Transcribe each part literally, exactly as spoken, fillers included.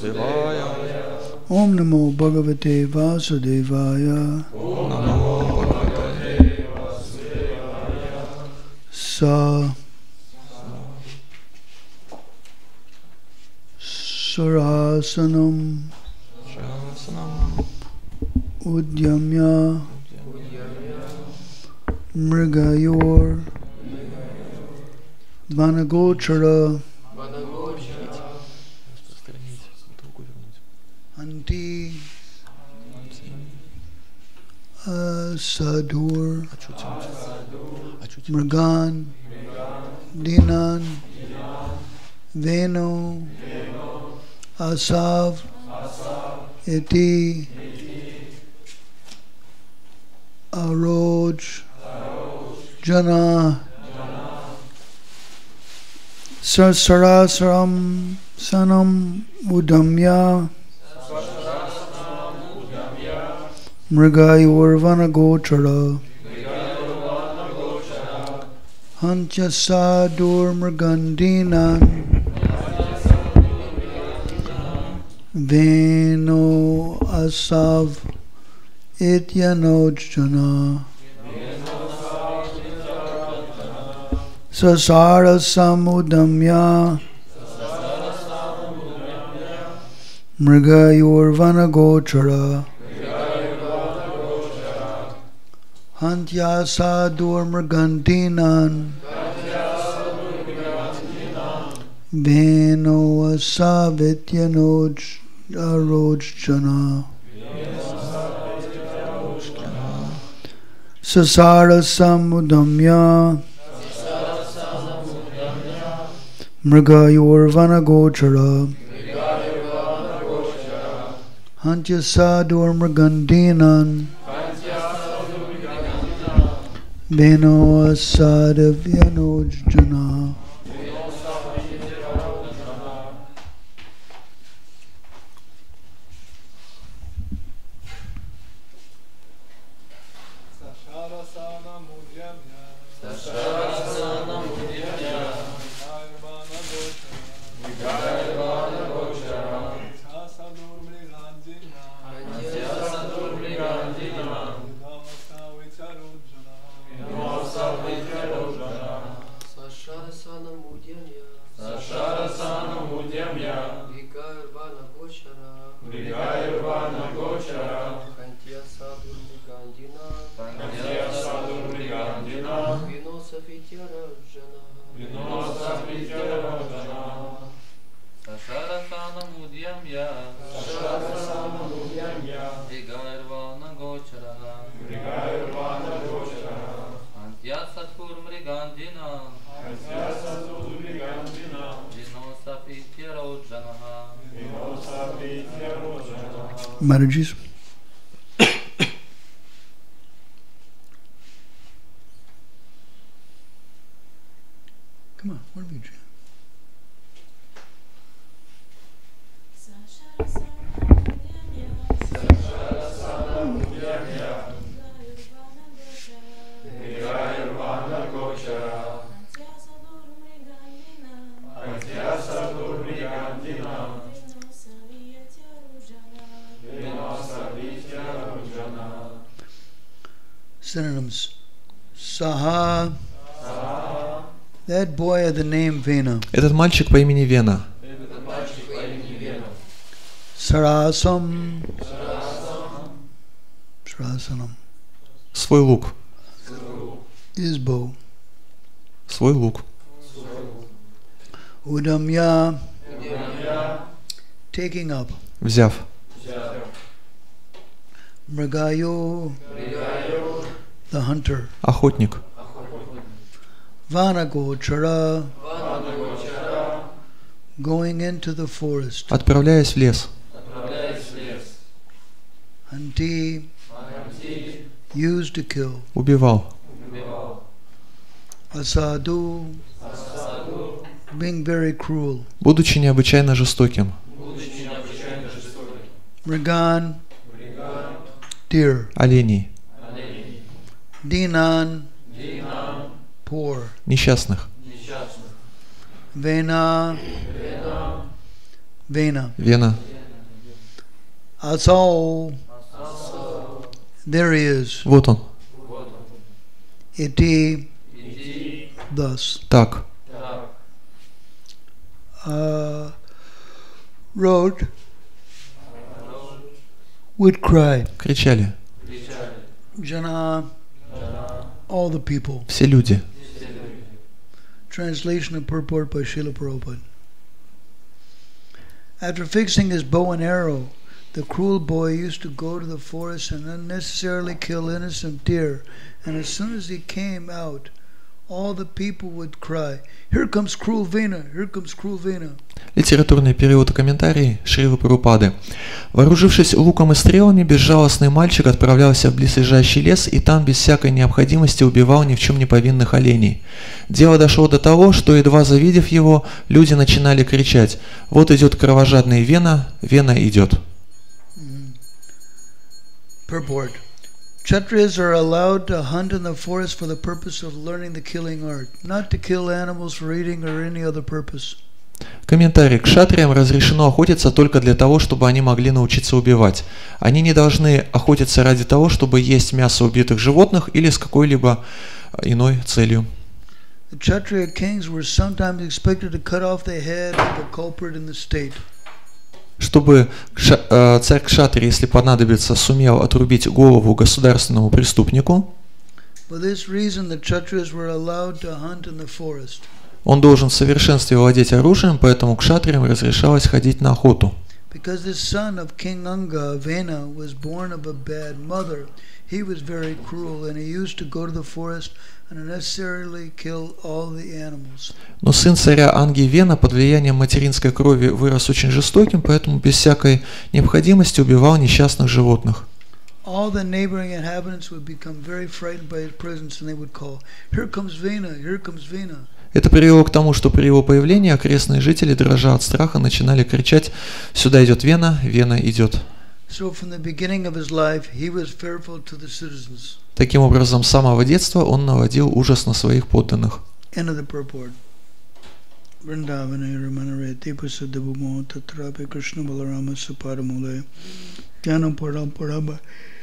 Vasudevaya. Om Namo Bhagavate Vasudevaya. Om Namo Bhagavate Vasudevaya. Sa Sarasanam Shasanam Udyamya Mrigayor Vanagochara Anti Asadur Mrigan Dinan Venu Asav Iti Aroj Jana Sarasaram Sanam Udamya Mrigayurvana Gochara Hantya Sadur Mrigandinan Veno Asav Ityanojjana Sasara Samudamya Mrigayurvana Gochara Hantya Sadur Mrigandinan Veno Asavityanoj Arojjana Sasara Samudamya Mrigayurvana Gochara Hantya Sadur Mrigandinan Veno Asadavyanojjana. Mataji's. Come on, what have you done? Synonyms. Saha. That boy had the name Vena. Этот мальчик по имени Вена. Sarasam. Sarasanam. Свой лук. Isbo. Свой лук. Udamya. Taking up. Взяв. Mrigayo. The hunter. Охотник. Vanagochara. Going into the forest. Отправляясь в лес. Hanti. Used to kill. Убивал. Asadu. Being very cruel. Будучи необычайно жестоким. Mrigan. Deer. Оленей. Dinan. Poor. Несчастных. Vena. Vena. Вена. Asau. There he is. Вот он. Iti. Thus. Так. Uh, road would cry. Кричали. Jana. All the people. Все люди. Translation and purport by Srila Prabhupada. After fixing his bow and arrow, the cruel boy used to go to the forest and unnecessarily kill innocent deer. And as soon as he came out, all the people would cry, "Here comes cruel Vena! Here comes cruel Vena!" Литературный перевод и комментарий Шрилы Прабхупады. Вооружившись луком и стрелами, безжалостный мальчик отправлялся в близлежащий лес и там без всякой необходимости убивал ни в чем не повинных оленей. Дело дошло до того, что, едва завидев его, люди начинали кричать: «Вот идет кровожадный Вена, Вена идет». Purport. Kshatriyas are allowed to hunt in the forest for the purpose of learning the killing art, not to kill animals for eating or any other purpose. Комментарий. Кшатриям разрешено охотиться только для того, чтобы они могли научиться убивать. Они не должны охотиться ради того, чтобы есть мясо убитых животных или с какой-либо иной целью. The Kshatriya kings were sometimes expected to cut off the head of a culprit in the state. Чтобы кша, э, царь Кшатри, если понадобится, сумел отрубить голову государственному преступнику, For this reason, the Kshatriyas were allowed to hunt in the forest. он должен в совершенстве владеть оружием, поэтому кшатриям разрешалось ходить на охоту. Because this son of King Anga, Vena, was born of a bad mother, he was very cruel, and he used to go to the forest and unnecessarily kill all the animals. Но сын царя Анги Вена под влиянием материнской крови вырос очень жестоким, поэтому без всякой необходимости убивал несчастных животных. All the neighboring inhabitants would become very frightened by his presence, and they would call, "Here comes Vena! Here comes Vena!" Это привело к тому, что при его появлении окрестные жители, дрожа от страха, начинали кричать: «Сюда идет Вена, Вена идет». So from the beginning of his life, he was fearful to the citizens. Таким образом, с самого детства он наводил ужас на своих подданных. End of the purport. Vrindavane Ramanareti Pasadabhumo Tatrape Krishna Balarama Suparamule Jnana Parampurama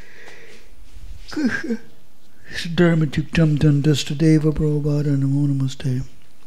Dharmatik Tam Dandastadeva Prabhupada Namo Namaste.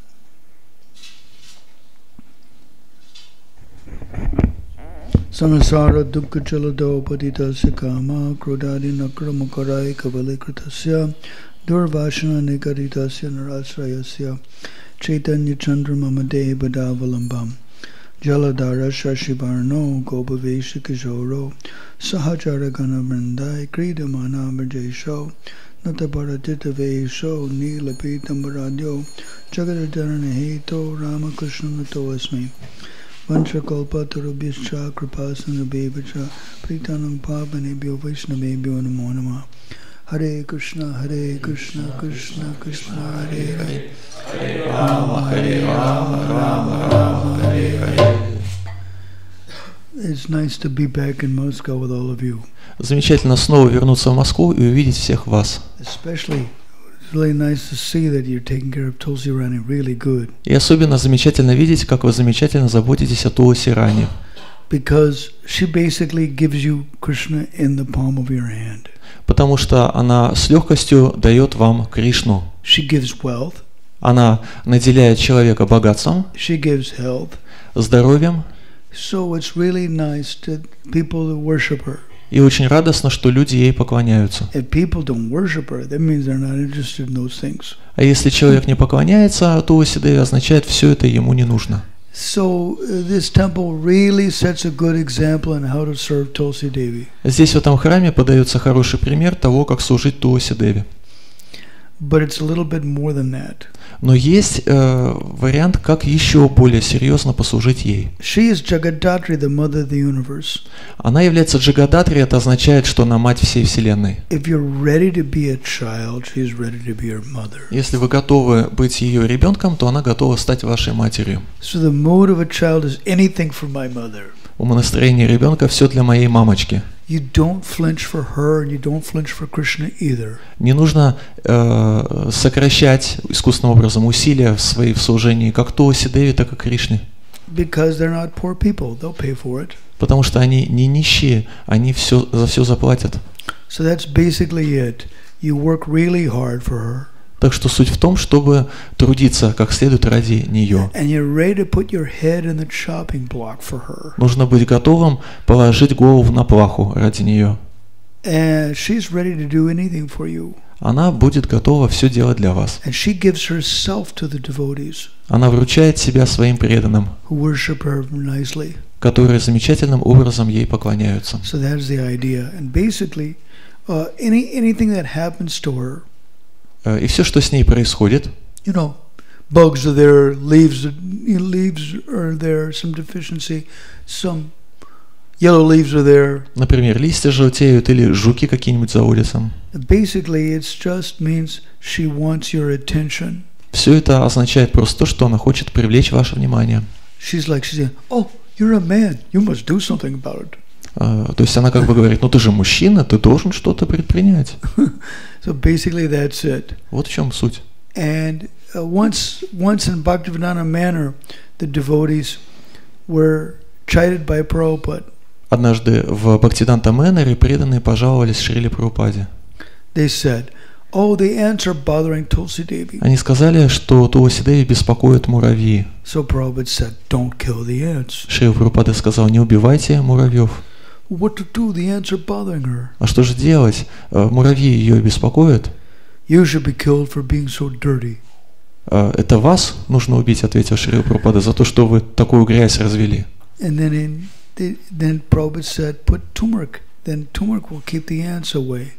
Sanasara Dukkha Chalado Patitasya Kama Krodadi Nakra Mukarai Kavali Kritasya Durvashana Nikaritasya Narasrayasya Chaitanya Chandra Mamade Badavalambam Jaladara Shashibarno Gopavesha Kishoro Sahachara Gana Brindai Kridamana Brajesho Nataparatita Vesho Nilapitam Baradyo Jagadarjana Heto Ramakrishna Nato Asmi Vanchakalpa Tarubhischa Kripasana Bevacha Pritanam Pavanebhyo Vaishnavebhyo Namo Namah. Hare Krishna, Hare Krishna, Krishna Krishna, Hare Hare, Hare Rama, Hare Rama, Rama Rama, Hare Hare. It's nice to be back in Moscow with all of you. Замечательно снова вернуться в Москву и увидеть всех вас. Especially, it's really nice to see that you're taking care of Tulsi Rani really good. И особенно замечательно видеть, как вы замечательно заботитесь о Туласи Рани. Because she basically gives you Krishna in the palm of your hand. Потому что она с легкостью дает вам Кришну. She gives wealth. Она наделяет человека богатством, She gives health. здоровьем. So it's really nice to people who worship her. И очень радостно, что люди ей поклоняются. If people don't worship her, that means they're not interested in those things. А если человек не поклоняется Туласи Деви, означает, все это ему не нужно. So uh, this temple really sets a good example on how to serve Tulsi Devi. Здесь в этом храме подается хороший пример того, как служить Туласи Деви. But it's a little bit more than that. Но есть э, вариант, как еще более серьезно послужить ей. She is Jagadatri, the mother of the universe. Она является Джагадатри, это означает, что она мать всей вселенной. If you're ready to be a child, she is ready to be your mother. Если вы готовы быть ее ребенком, то она готова стать вашей матерью. So the mood of a child is anything for my mother. Умонастроение ребенка все для моей мамочки. You don't flinch for her, and you don't flinch for Krishna either. Не нужно э, сокращать искусственным образом усилия в своей в служении как Туласи Деви, так и Кришне. because they're not poor people. They'll pay for it. Потому что они не нищие, они все, за все заплатят. So that's basically it. You work really hard for her. Так что суть в том, чтобы трудиться как следует ради нее. And you're ready to put your head in the chopping block for her. Нужно быть готовым положить голову на плаху ради нее. And she's ready to do anything for you. Она будет готова все делать для вас. And she gives herself to the devotees. Она вручает себя своим преданным, Who worship her nicely. которые замечательным образом ей поклоняются. So that's the idea. And basically, uh, any anything that happens to her. И все, что с ней происходит, You know, bugs are there, leaves, you know, leaves are there, some deficiency, some yellow leaves are there. например, листья желтеют или жуки какие-нибудь заводятся. Basically, it just means she wants your attention. Все это означает просто то, что она хочет привлечь ваше внимание. She's like, she's saying, oh, you're a man, you must do something about it. Uh, то есть она как бы говорит, ну ты же мужчина, ты должен что-то предпринять. So basically that's it. Вот в чем суть. And uh, once, once in Bhaktivedanta Manor, the devotees were chided by Prabhupada. Однажды в Бхактиданта Мэннере преданные пожаловались Шриле Прабхупаде. They said, oh, the ants are bothering Tulsi Devi. Они сказали, что Тулси Деви беспокоят муравьи. So Prabhupada said, don't kill the ants. Шрила Прабхупада сказал, не убивайте муравьев. What to do? The ants are bothering her. А что же делать? Муравьи ее беспокоят. You should be killed for being so dirty. Это вас нужно убить, ответил Шрила Прабхупада, за то, что вы такую грязь развели. And then in, the, then Prabhupada said, put turmeric. Then turmeric will keep the ants away.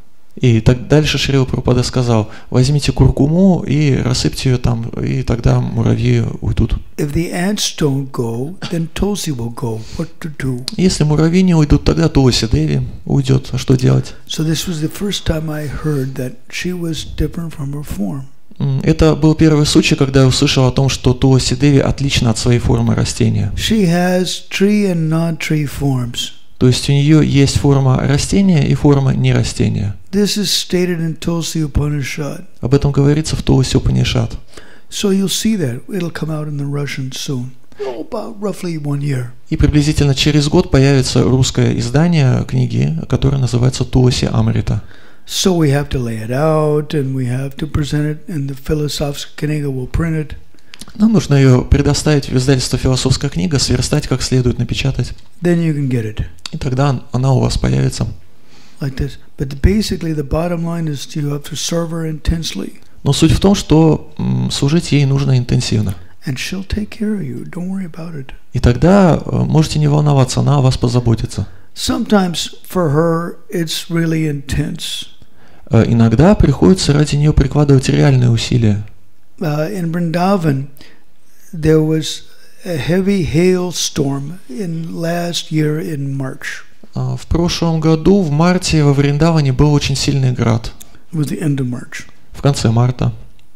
И так дальше Шрила Прабхупада сказал, возьмите куркуму и рассыпьте ее там, и тогда муравьи уйдут. If the ants don't go, then Tulsi will go. What to do? Если муравьи не уйдут, тогда Тулси Деви уйдет. А что делать? So this was the first time I heard that she was different from her form. Это был первый случай, когда я услышал о том, что Тулси Деви отлична от своей формы растения. She has tree and non-tree forms. То есть у нее есть форма растения и форма нерастения. This is stated in Tulsi Upanishad. Об этом говорится в Тулси Упанишад. So you'll see that. It'll come out in the Russian soon. Oh, about roughly one year. И приблизительно через год появится русское издание книги, которое называется Тулси Амрита. So we have to lay it out and we have to present it and the Philosophical Kniga will print it. Нам нужно ее предоставить в издательство «Философская книга», сверстать как следует, напечатать. Then you can get it. И тогда она у вас появится. Like this. But basically the bottom line is you have to serve her intensely. Но суть в том, что м, служить ей нужно интенсивно. And she'll take care of you. Don't worry about it. И тогда э, можете не волноваться, она о вас позаботится. Sometimes for her it's really intense. Э, иногда приходится ради нее прикладывать реальные усилия. Uh, in Vrindavan, there was a heavy hailstorm in last year in March. Uh, в прошлом году в марте во Вриндаване был очень сильный град. It was the end of March. В конце марта.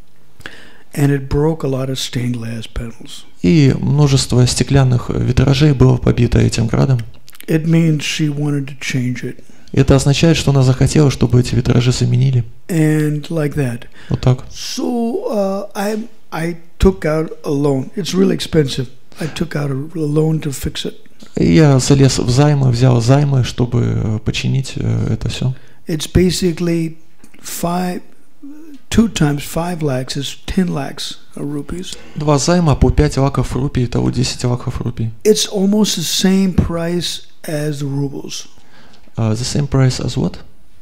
And it broke a lot of stained glass panels. И множество стеклянных витражей было побито этим градом. It means she wanted to change it. Это означает, что она захотела, чтобы эти витражи заменили. And like that. Вот так. So uh, I I took out a loan. It's really expensive. I took out a loan to fix it. И я залез в займы, взял займы, чтобы починить это все. It's basically five, two times five lakhs is ten lakhs of rupees. Два займа по пять лаков рупий, итого десять лаков рупий. It's almost the same price as the rubles. Uh, the same price as what?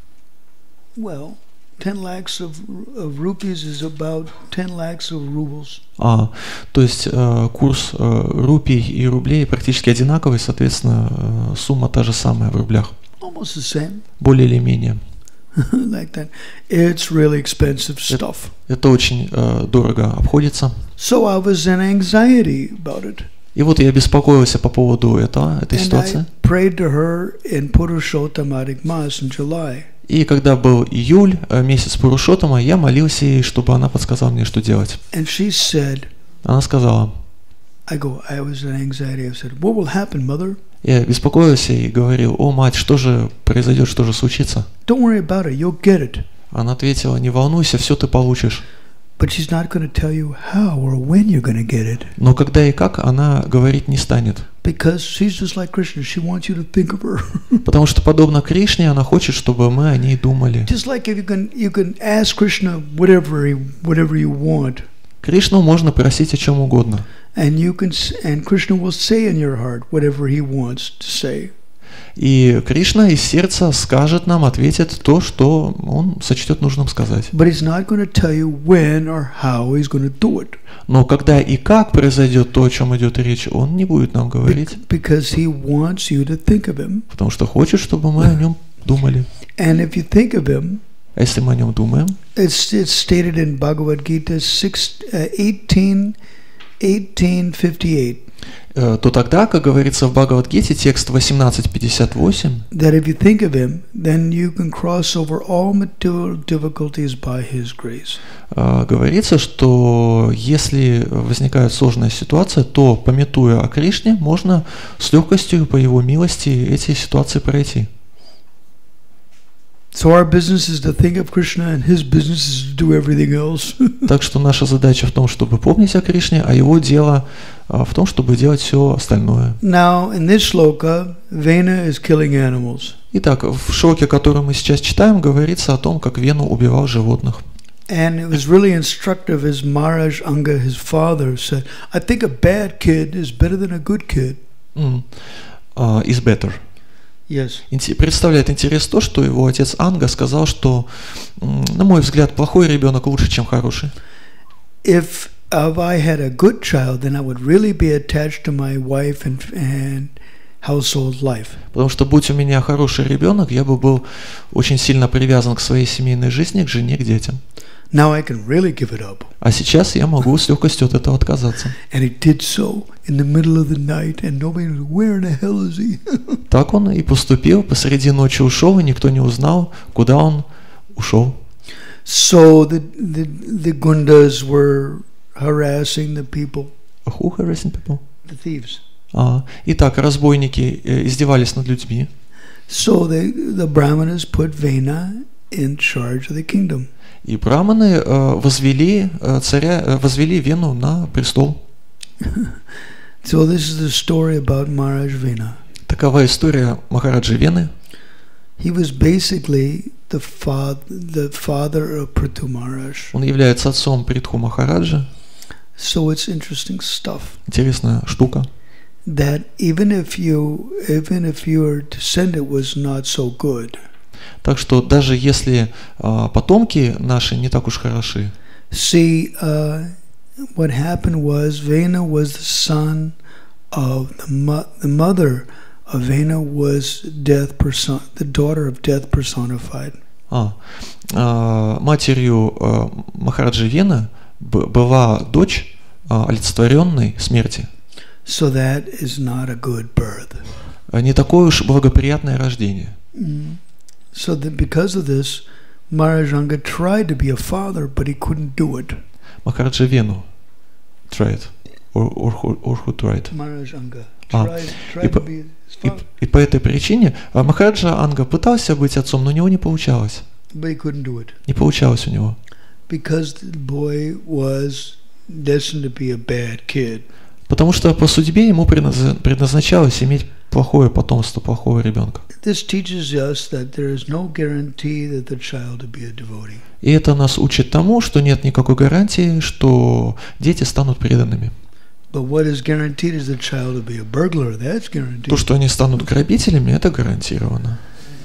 Well, ten lakhs of, of rupees is about ten lakhs of rubles. А, то есть uh, курс uh, рупий и рублей практически одинаковый, соответственно, uh, сумма та же самая в рублях. Almost the same. Более или менее. Like that. It's really expensive stuff. Это, это очень uh, дорого обходится. So I was in anxiety about it. И вот я беспокоился по поводу этого, этой And ситуации. I prayed to her in Purushottam Adhik Mas in July. И когда был июль, месяц Пурушоттама, я молился ей, чтобы она подсказала мне, что делать. And she said, Она сказала, I go, I was in anxiety. I said, what will happen, mother? я беспокоился и говорил, о, мать, что же произойдет, что же случится? Don't worry about it, you'll get it. Она ответила, не волнуйся, все ты получишь. But she's not going to tell you how or when you're going to get it. Но когда и как, она говорить не станет. Because she's just like Krishna. She wants you to think of her. Потому что, подобно Кришне, она хочет, чтобы мы о ней думали. Just like if you can, you can ask Krishna whatever, he, whatever you want. Кришну можно просить о чем угодно. And you can, and Krishna will say in your heart whatever he wants to say. И Кришна из сердца скажет нам, ответит то, что он сочтет нужным сказать. But he's not going to tell you when or how he's going to do it. Но когда и как произойдет то, о чем идет речь, он не будет нам говорить. Because he wants you to think of him. Потому что хочет, чтобы мы о нем думали. And if you think of him, а если мы о нем думаем, it's, it's stated in Bhagavad Gita eighteen fifty-eight. то тогда, как говорится в Бхагавад-гите, текст восемнадцать пятьдесят восемь, that if you think of him, then you can cross over all material difficulties by his grace. говорится, что если возникает сложная ситуация, то, памятуя о Кришне, можно с легкостью по его милости эти ситуации пройти. So our business is to think of Krishna, and his business is to do everything else. Так что наша задача в том, чтобы помнить о Кришне, а его дело в том, чтобы делать все остальное. Now, in this shloka, Vena is killing animals. Итак, в шлоке, который мы сейчас читаем, говорится о том, как Вену убивал животных. And it was really instructive as Maharaj Anga, his father, said, I think a bad kid is better than a good kid. Mm. Uh, is better. Yes. Представляет интерес то, что его отец Анга сказал, что, на мой взгляд, плохой ребенок лучше, чем хороший. If, if I had a good child, then I would really be attached to my wife and, and household life. Потому что, будь у меня хороший ребенок, я бы был очень сильно привязан к своей семейной жизни, к жене, к детям. Now I can really give it up. А сейчас я могу с легкостью от этого отказаться. And he did so in the middle of the night, and nobody knew where in the hell is he. Так он и поступил, посреди ночи ушел, и никто не узнал, куда он ушел. So the the the gundas were harassing the people. Who harassing people? The thieves. А, итак, разбойники издевались над людьми. So they, the brahmanas put Vena in charge of the kingdom. И браманы э, возвели э, царя, э, возвели Вену на престол. So this is the story about Maharaj Vena. Такова история Махараджи Вены. He was basically the father, the father of Prithu Maharaj. Он является отцом Притху Махараджа. So it's interesting stuff. Интересная штука. That even if you, even if your descendant was not so good. Так что даже если uh, потомки наши не так уж хороши. See, uh, what happened was Vena was the son of the, mo the mother of Vena was death person, the daughter of death personified. А, uh, матерью uh, Махараджи Вена была дочь uh, олицетворенной смерти. So that is not a good birth. Не такое уж благоприятное рождение. Mm. So that because of this, Maharaj Anga tried to be a father, but he couldn't do it. Махараджа Вену tried, or, or, or, or who tried? Maharaj Anga а, tried, tried и, to be his father. И, и по этой причине Махараджа Анга пытался быть отцом, но у него не получалось. But he couldn't do it. Не получалось у него. Because the boy was destined to be a bad kid. Потому что по судьбе ему предназначалось иметь плохое потомство, плохого ребенка. This teaches us that there is no guarantee that the child will be a devotee. И это нас учит тому, что нет никакой гарантии, что дети станут преданными. But what is guaranteed is the child will be a burglar. That's guaranteed. То, что они станут грабителями, это гарантировано.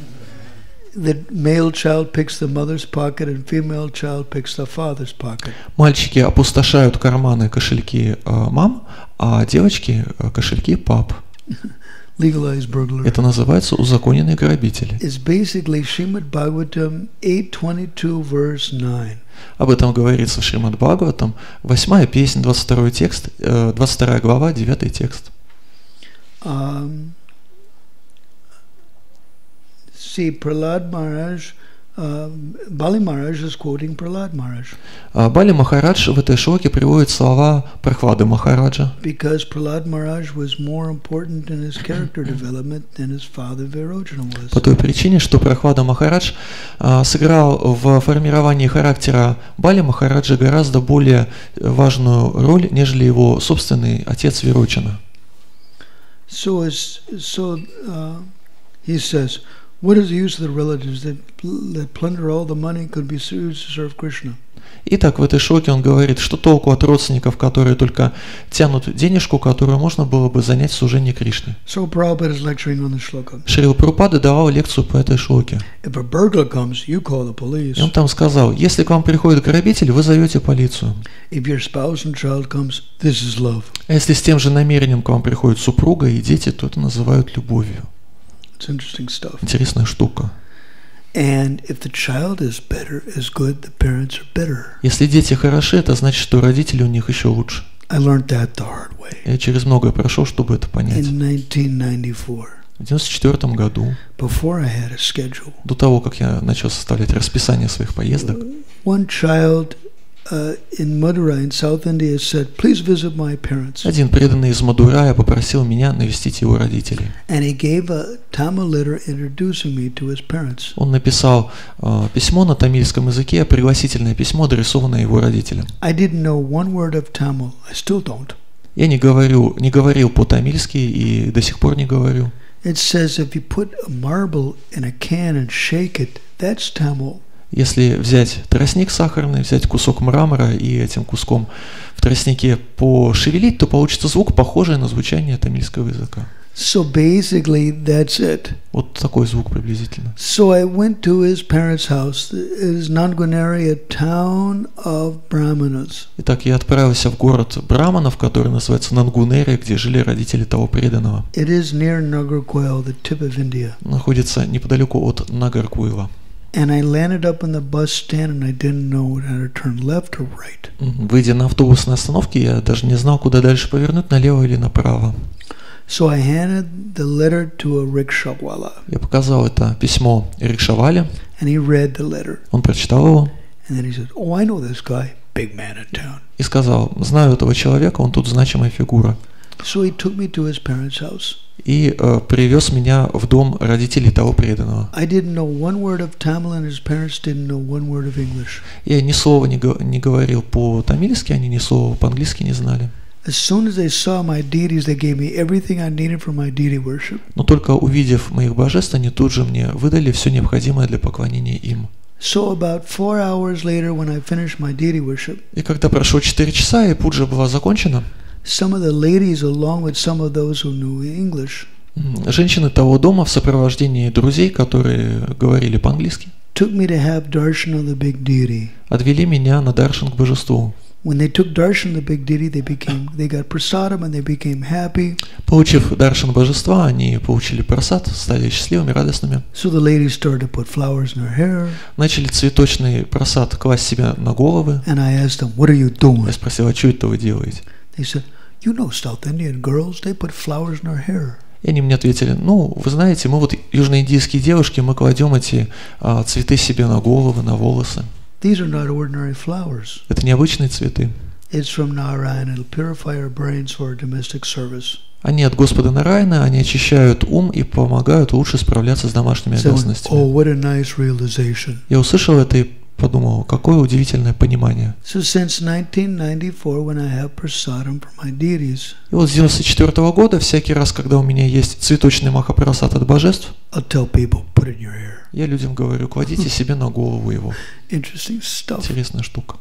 The male child picks the mother's pocket and female child picks the father's pocket. Мальчики опустошают карманы, кошельки э, мам, а девочки э, кошельки пап. Legalized burglar. Это называется узаконенные грабители. It's basically Srimad Bhagavatam eight twenty-two verse nine. Об этом говорится в Шримад Бхагаватам, восьмая песня, двадцать второй текст, э, двадцать вторая глава, девятый текст. Um, See, Prahlad Maharaj uh, Bali Maharaj is quoting Prahlad Maharaj. А Бали Махарадж в этой шлоке приводит слова Прохлады Махараджа. Because Prahlad Maharaj was more important in his character development than his father Virojana was. По той причине, что Прохлада Махарадж а, сыграл в формировании характера Бали Махараджа гораздо более важную роль, нежели его собственный отец Вирочана. So, as, so uh, he says, what is the use of the relatives that, that plunder all the money could be used to serve Krishna? Итак, в этой шлоке он говорит, что толку от родственников, которые только тянут денежку, которую можно было бы занять в служении Кришне. So Prabhupada is lecturing on the shloka. Шрила Прабхупада давал лекцию по этой шлоке. If a burglar comes, you call the police. И он там сказал, если к вам приходит грабитель, вы зовете полицию. If your spouse and child comes, this is love. А если с тем же намерением к вам приходит супруга и дети, то это называют любовью. It's interesting stuff. Интересная штука. And if the child is better, is good, the parents are better. Если дети хороши, это значит, что родители у них еще лучше. I learned that the hard way. Я через многое прошел, чтобы это понять. In nineteen ninety-four. В девяносто четвёртом году, Before I had a schedule. до того, как я начал составлять расписание своих поездок, One child uh, in Madurai in South India said, "Please visit my parents." один преданный из Мадурая попросил меня навестить его родителей. And he gave a Tamil letter introducing me to his parents. Он написал э, письмо на тамильском языке, пригласительное письмо, адресованное его родителям. I didn't know one word of Tamil. I still don't. Я не говорю, не говорил по-тамильски и до сих пор не говорю. It says if you put a marble in a can and shake it, that's Tamil. Если взять тростник сахарный, взять кусок мрамора и этим куском в тростнике пошевелить, то получится звук, похожий на звучание тамильского языка. So basically, that's it. Вот такой звук приблизительно. So I went to his parents' house. It is Nangunari, a town of Brahmanas. Итак, я отправился в город браманов, который называется Нангунери, где жили родители того преданного. It is near Nagarkoil, the tip of India. Находится неподалеку от Нагаркуила. And I landed up on the bus stand and I didn't know whether to turn left or right. Выйдя на автобусной остановке, я даже не знал, куда дальше повернуть, налево или направо. So I handed the letter to a rickshawala. Я показал это письмо рикшавале. And he read the letter. Он прочитал его. And then he said, "Oh, I know this guy, big man in town." И сказал, знаю этого человека, он тут значимая фигура. So he took me to his parents' house. И э, привез меня в дом родителей того преданного. I didn't know one word of Tamil, and his parents didn't know one word of English. Я ни слова не, го- не говорил по-тамильски, они ни слова по-английски не знали. As soon as they saw my deities, they gave me everything I needed for my deity worship. Но только увидев моих божеств, они тут же мне выдали все необходимое для поклонения им. So about four hours later, when I finished my deity worship, И когда прошло четыре часа, и пуджа была закончена, some of the ladies, along with some of those who knew English, женщины того дома в сопровождении друзей, которые говорили по-английски, took me to have darshan of the big deity. отвели меня на даршан к божеству. When they took darshan of the big deity, they became, they got prasadam and they became happy. Получив даршан божества, они получили прасад, стали счастливыми, радостными. So the ladies started to put flowers in their hair. Начали цветочный прасад класть себе на головы. And I asked them, "What are you Я doing?" спросил, а что это вы делаете? They said, "You know South Indian girls, they put flowers in their hair." И они мне ответили, ну, вы знаете, мы вот южноиндийские девушки, мы кладем эти а, цветы себе на головы, на волосы. These are not ordinary flowers. Это необычные цветы. It's from Narayan. It'll purify our brains for our domestic service. Они от Господа Нараяна, они очищают ум и помогают лучше справляться с домашними So, обязанностями. oh, what a nice realization. Я услышал это и подумал, какое удивительное понимание. So since nineteen ninety-four, when I have prasadam for my deities, И вот с девяносто четвёртого года, всякий раз, когда у меня есть цветочный махапрасад от божеств, I'll tell people, put it in your hair. я людям говорю, кладите себе на голову его. Interesting stuff. Интересная штука.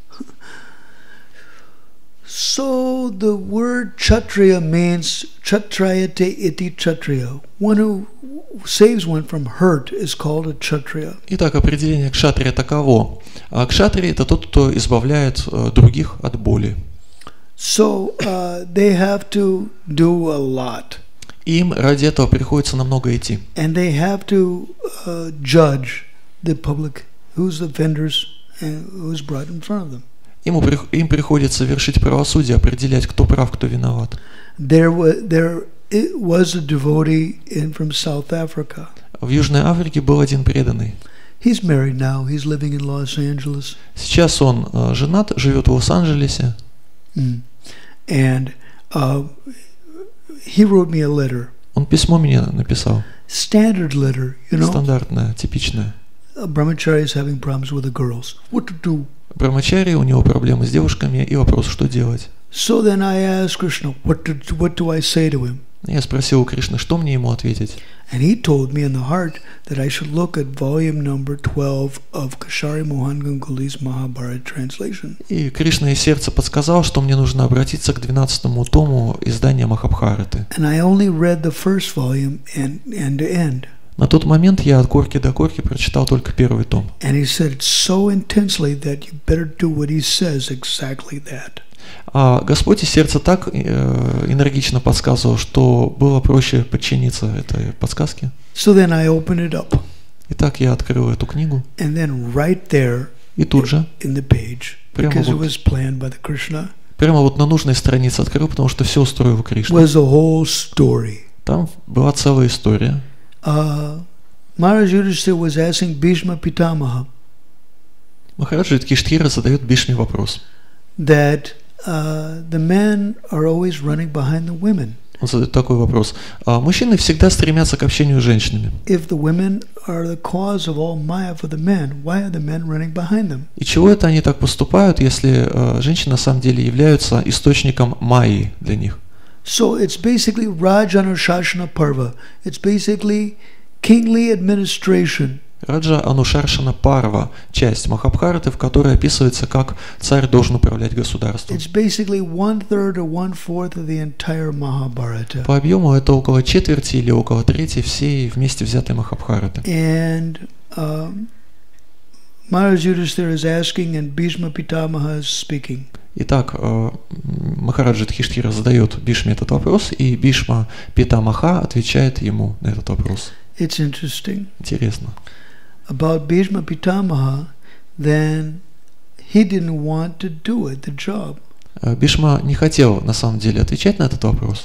So the word Kshatriya means Kshatriyate iti Kshatriya. One who saves one from hurt is called a Kshatriya. Итак, определение кшатрия таково. А кшатрий – это тот, кто избавляет э, других от боли. So uh, they have to do a lot. Им ради этого приходится намного идти. And they have to uh, judge the public, who's the offenders and who's brought in front of them. Ему, им приходится вершить правосудие, определять, кто прав, кто виноват. There was, there it was a devotee in from South Africa. В Южной Африке был один преданный. He's married now. He's living in Los Angeles. Сейчас он э, женат, живет в Лос-Анджелесе. Mm. And uh, he wrote me a letter. Он письмо мне написал. Standard letter, you know. Стандартное, типичное. A brahmachari is having problems with the girls. What to do? Брамачари, у него проблемы с девушками и вопрос, что делать. So then I asked Krishna, what to, what do I say to him? Я спросил у Кришны, что мне ему ответить. And he told me in the heart that I should look at volume number twelve of Keshari Mohan Ganguly's Mahabharata translation. И Кришна из сердца подсказал, что мне нужно обратиться к двенадцатому тому издания Махабхараты. And I only read the first volume end, end to end. На тот момент я от корки до корки прочитал только первый том. And he said it so intensely that you better do what he says, exactly that. А Господь из сердца так э, энергично подсказывал, что было проще подчиниться этой подсказке. So then I opened it up. Итак, я открыл эту книгу. And then right there, И тут же, in the page, because it was planned by the Krishna, прямо вот на нужной странице открыл, потому что все устроил Кришна. was a whole story. Там была целая история. Uh, Maharaj Yudhishthira was asking Bhishma Pitamaha Махараджа Юдхиштхира задает Бишме вопрос. that uh, the men are always running behind the women. Он задает такой вопрос. А мужчины всегда стремятся к общению с женщинами. If the women are the cause of all maya for the men, why are the men running behind them? И чего это они так поступают, если э, женщины на самом деле являются источником майи для них? So it's basically Rajanushashana Parva. It's basically kingly administration. Раджа Анушаршана Парва, часть Махабхараты, в которой описывается, как царь должен управлять государством. It's basically one third or one fourth of the entire Mahabharata. По объему это около четверти или около трети всей вместе взятой Махабхараты. And um, Maharaj Yudhishthira is asking and Bhishma Pitamaha is speaking. Итак, э, Махараджа Юдхиштхира задает Бишме этот вопрос, и Бишма Питамаха отвечает ему на этот вопрос. It's interesting. Интересно. About Bhishma Pitamaha, then he didn't want to do it, the job. Бишма не хотел на самом деле отвечать на этот вопрос.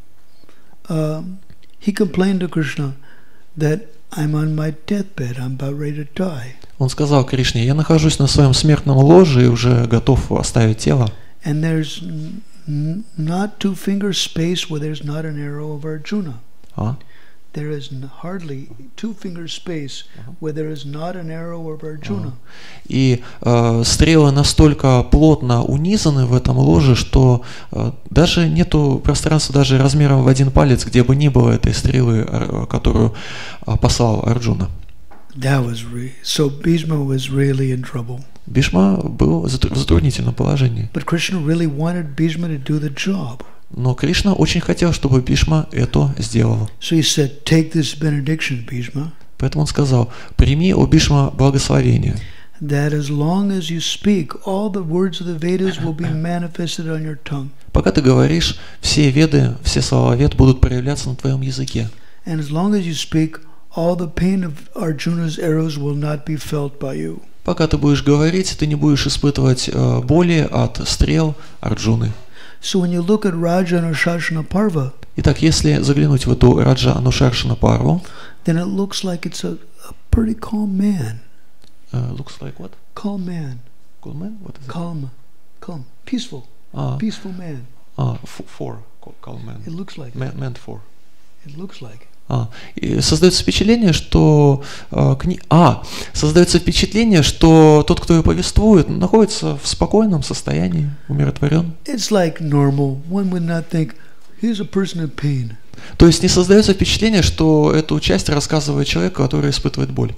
Um, he complained to Krishna that I'm on my deathbed, I'm about ready to die. Он сказал Кришне: я нахожусь на своем смертном ложе и уже готов оставить тело. And there's n- not two finger space where there's not an arrow of Arjuna. А? There is n- hardly two finger space where there is not an arrow of Arjuna. И э, стрелы настолько плотно унизаны в этом ложе, что э, даже нету пространства даже размером в один палец, где бы ни было этой стрелы, э, которую э, послал Арджуна. That was re- so Bhishma was really in trouble. Бишма был в затр- в затруднительном положении. But Krishna really wanted Bhishma to do the job. Но Кришна очень хотел, чтобы Бишма это сделал. So he said, take this benediction, Bhishma, Поэтому он сказал: прими, о Бишма, благословение, that as long as you speak, all the words of the Vedas will be manifested on your tongue. пока ты говоришь, все веды, все слова вед будут проявляться на твоем языке. And as long as you speak, all the pain of Arjuna's arrows will not be felt by you. Пока ты будешь говорить, ты не будешь испытывать э, боли от стрел Арджуны. So when you look at Raja Anushashana Parva, Итак, если заглянуть в эту Раджа Анушаршана Парву, then it looks like it's a, a pretty calm man. uh, looks like what? Calm man. Cool man? What is it? Calm. Calm. Peaceful. А, Peaceful man. а, f- for, calm man. It looks like. Ma- meant for. It looks like. А, и создается впечатление, что а, кни... а, создается впечатление, что тот, кто ее повествует, находится в спокойном состоянии, умиротворен. It's like normal. One would not think, here's a person in pain. То есть не создается впечатление, что эту часть рассказывает человек, который испытывает боль.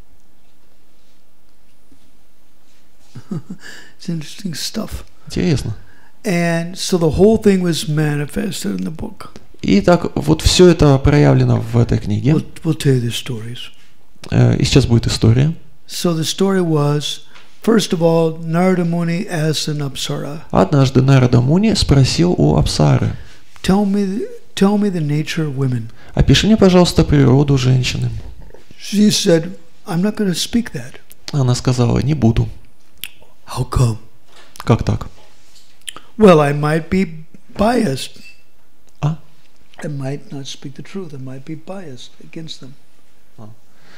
It's interesting stuff. Интересно. And so the whole thing was manifested in the book. И так вот все это проявлено в этой книге. We'll, we'll tell you the stories. Э, И сейчас будет история. So the story was, first of all, Narada Muni asked an Apsara, Однажды Нарада Муни спросил у Апсары: tell me, tell me the nature of women. опиши мне, пожалуйста, природу женщины. She said, I'm not going to speak that. Она сказала: не буду. How come? Как так? Well, I might be biased. А? I might not speak the truth. I might be biased against them.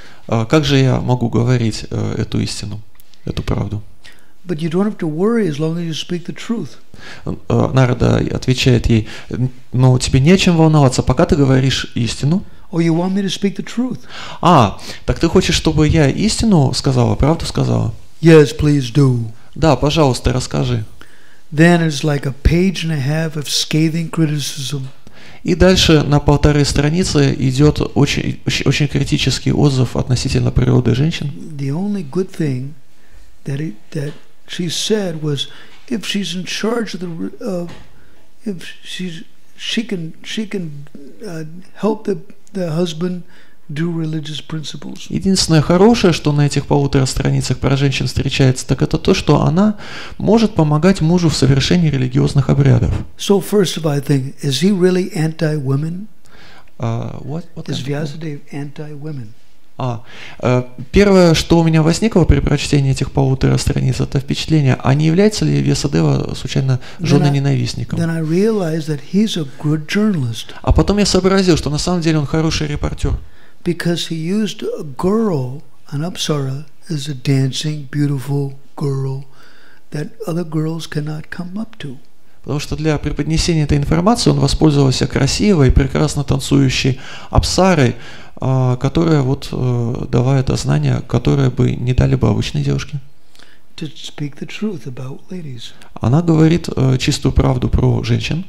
А как же я могу говорить э, эту истину, эту правду? But you don't have to worry as long as you speak the truth. Э, Нарада отвечает ей, ну тебе не о чем волноваться, пока ты говоришь истину. Oh, you want me to speak the truth? А, так ты хочешь, чтобы я истину сказала, правду сказала? Yes, please do. Да, пожалуйста, расскажи. Then it's like a page and a half of scathing criticism. И дальше на полторы страницы идет очень, очень, очень критический отзыв относительно природы женщин. The only good thing that it, that she said was, if she's in charge of the, uh, if she's, she can, she can uh, help the the husband do religious principles. Единственное хорошее, что на этих полутора страницах про женщин встречается, так это то, что она может помогать мужу в совершении религиозных обрядов. So first of all, I think, is he really anti-women? Uh, what, what Is kind of- Vyasadeva anti-women? А, э, первое, что у меня возникло при прочтении этих полутора страниц, это впечатление, а не является ли Вьясадева случайно женоненавистником? Then I realized that he's a good journalist А потом я сообразил, что на самом деле он хороший репортер, because he used a girl, an apsara, as a dancing, beautiful girl that other girls cannot come up to. потому что для преподнесения этой информации он воспользовался красивой, прекрасно танцующей апсарой, а, которая вот э, давала это знание, которое бы не дали бы обычной девушке. To speak the truth about ladies. Она говорит э, чистую правду про женщин,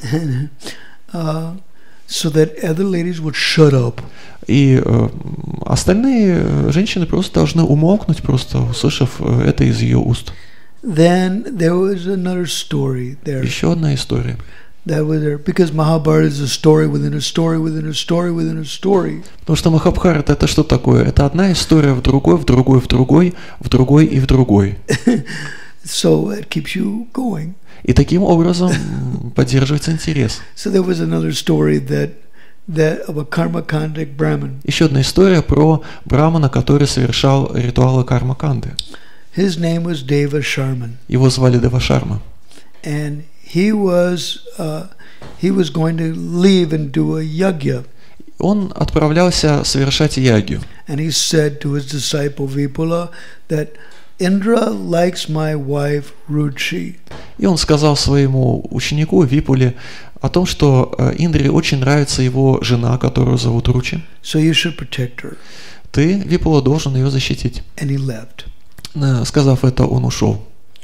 uh, so that other ladies would shut up. и э, остальные женщины просто должны умолкнуть, просто услышав э, это из ее уст. Then there was another story there. Еще одна история. That was there because Mahabharata is a story within a story within a story within a story. Потому что Махабхарата это что такое? Это одна история в другой, в другой, в другой, в другой и в другой. So it keeps you going. И таким образом поддерживается интерес. So there was another story that that of a karmakandic Brahmin. Еще одна история про брамана, который совершал ритуалы карма-канды. His name was Deva Sharman, Его звали Девашарма. and he was uh, he was going to leave and do a yagya. Он отправлялся совершать ягью. And he said to his disciple Vipula that Indra likes my wife Ruchi. И он сказал своему ученику Випуле о том, что э, Индре очень нравится его жена, которую зовут Ручи. So you should protect her. Ты, Випула, должен ее защитить. And he left. Э, Сказав это, он ушел.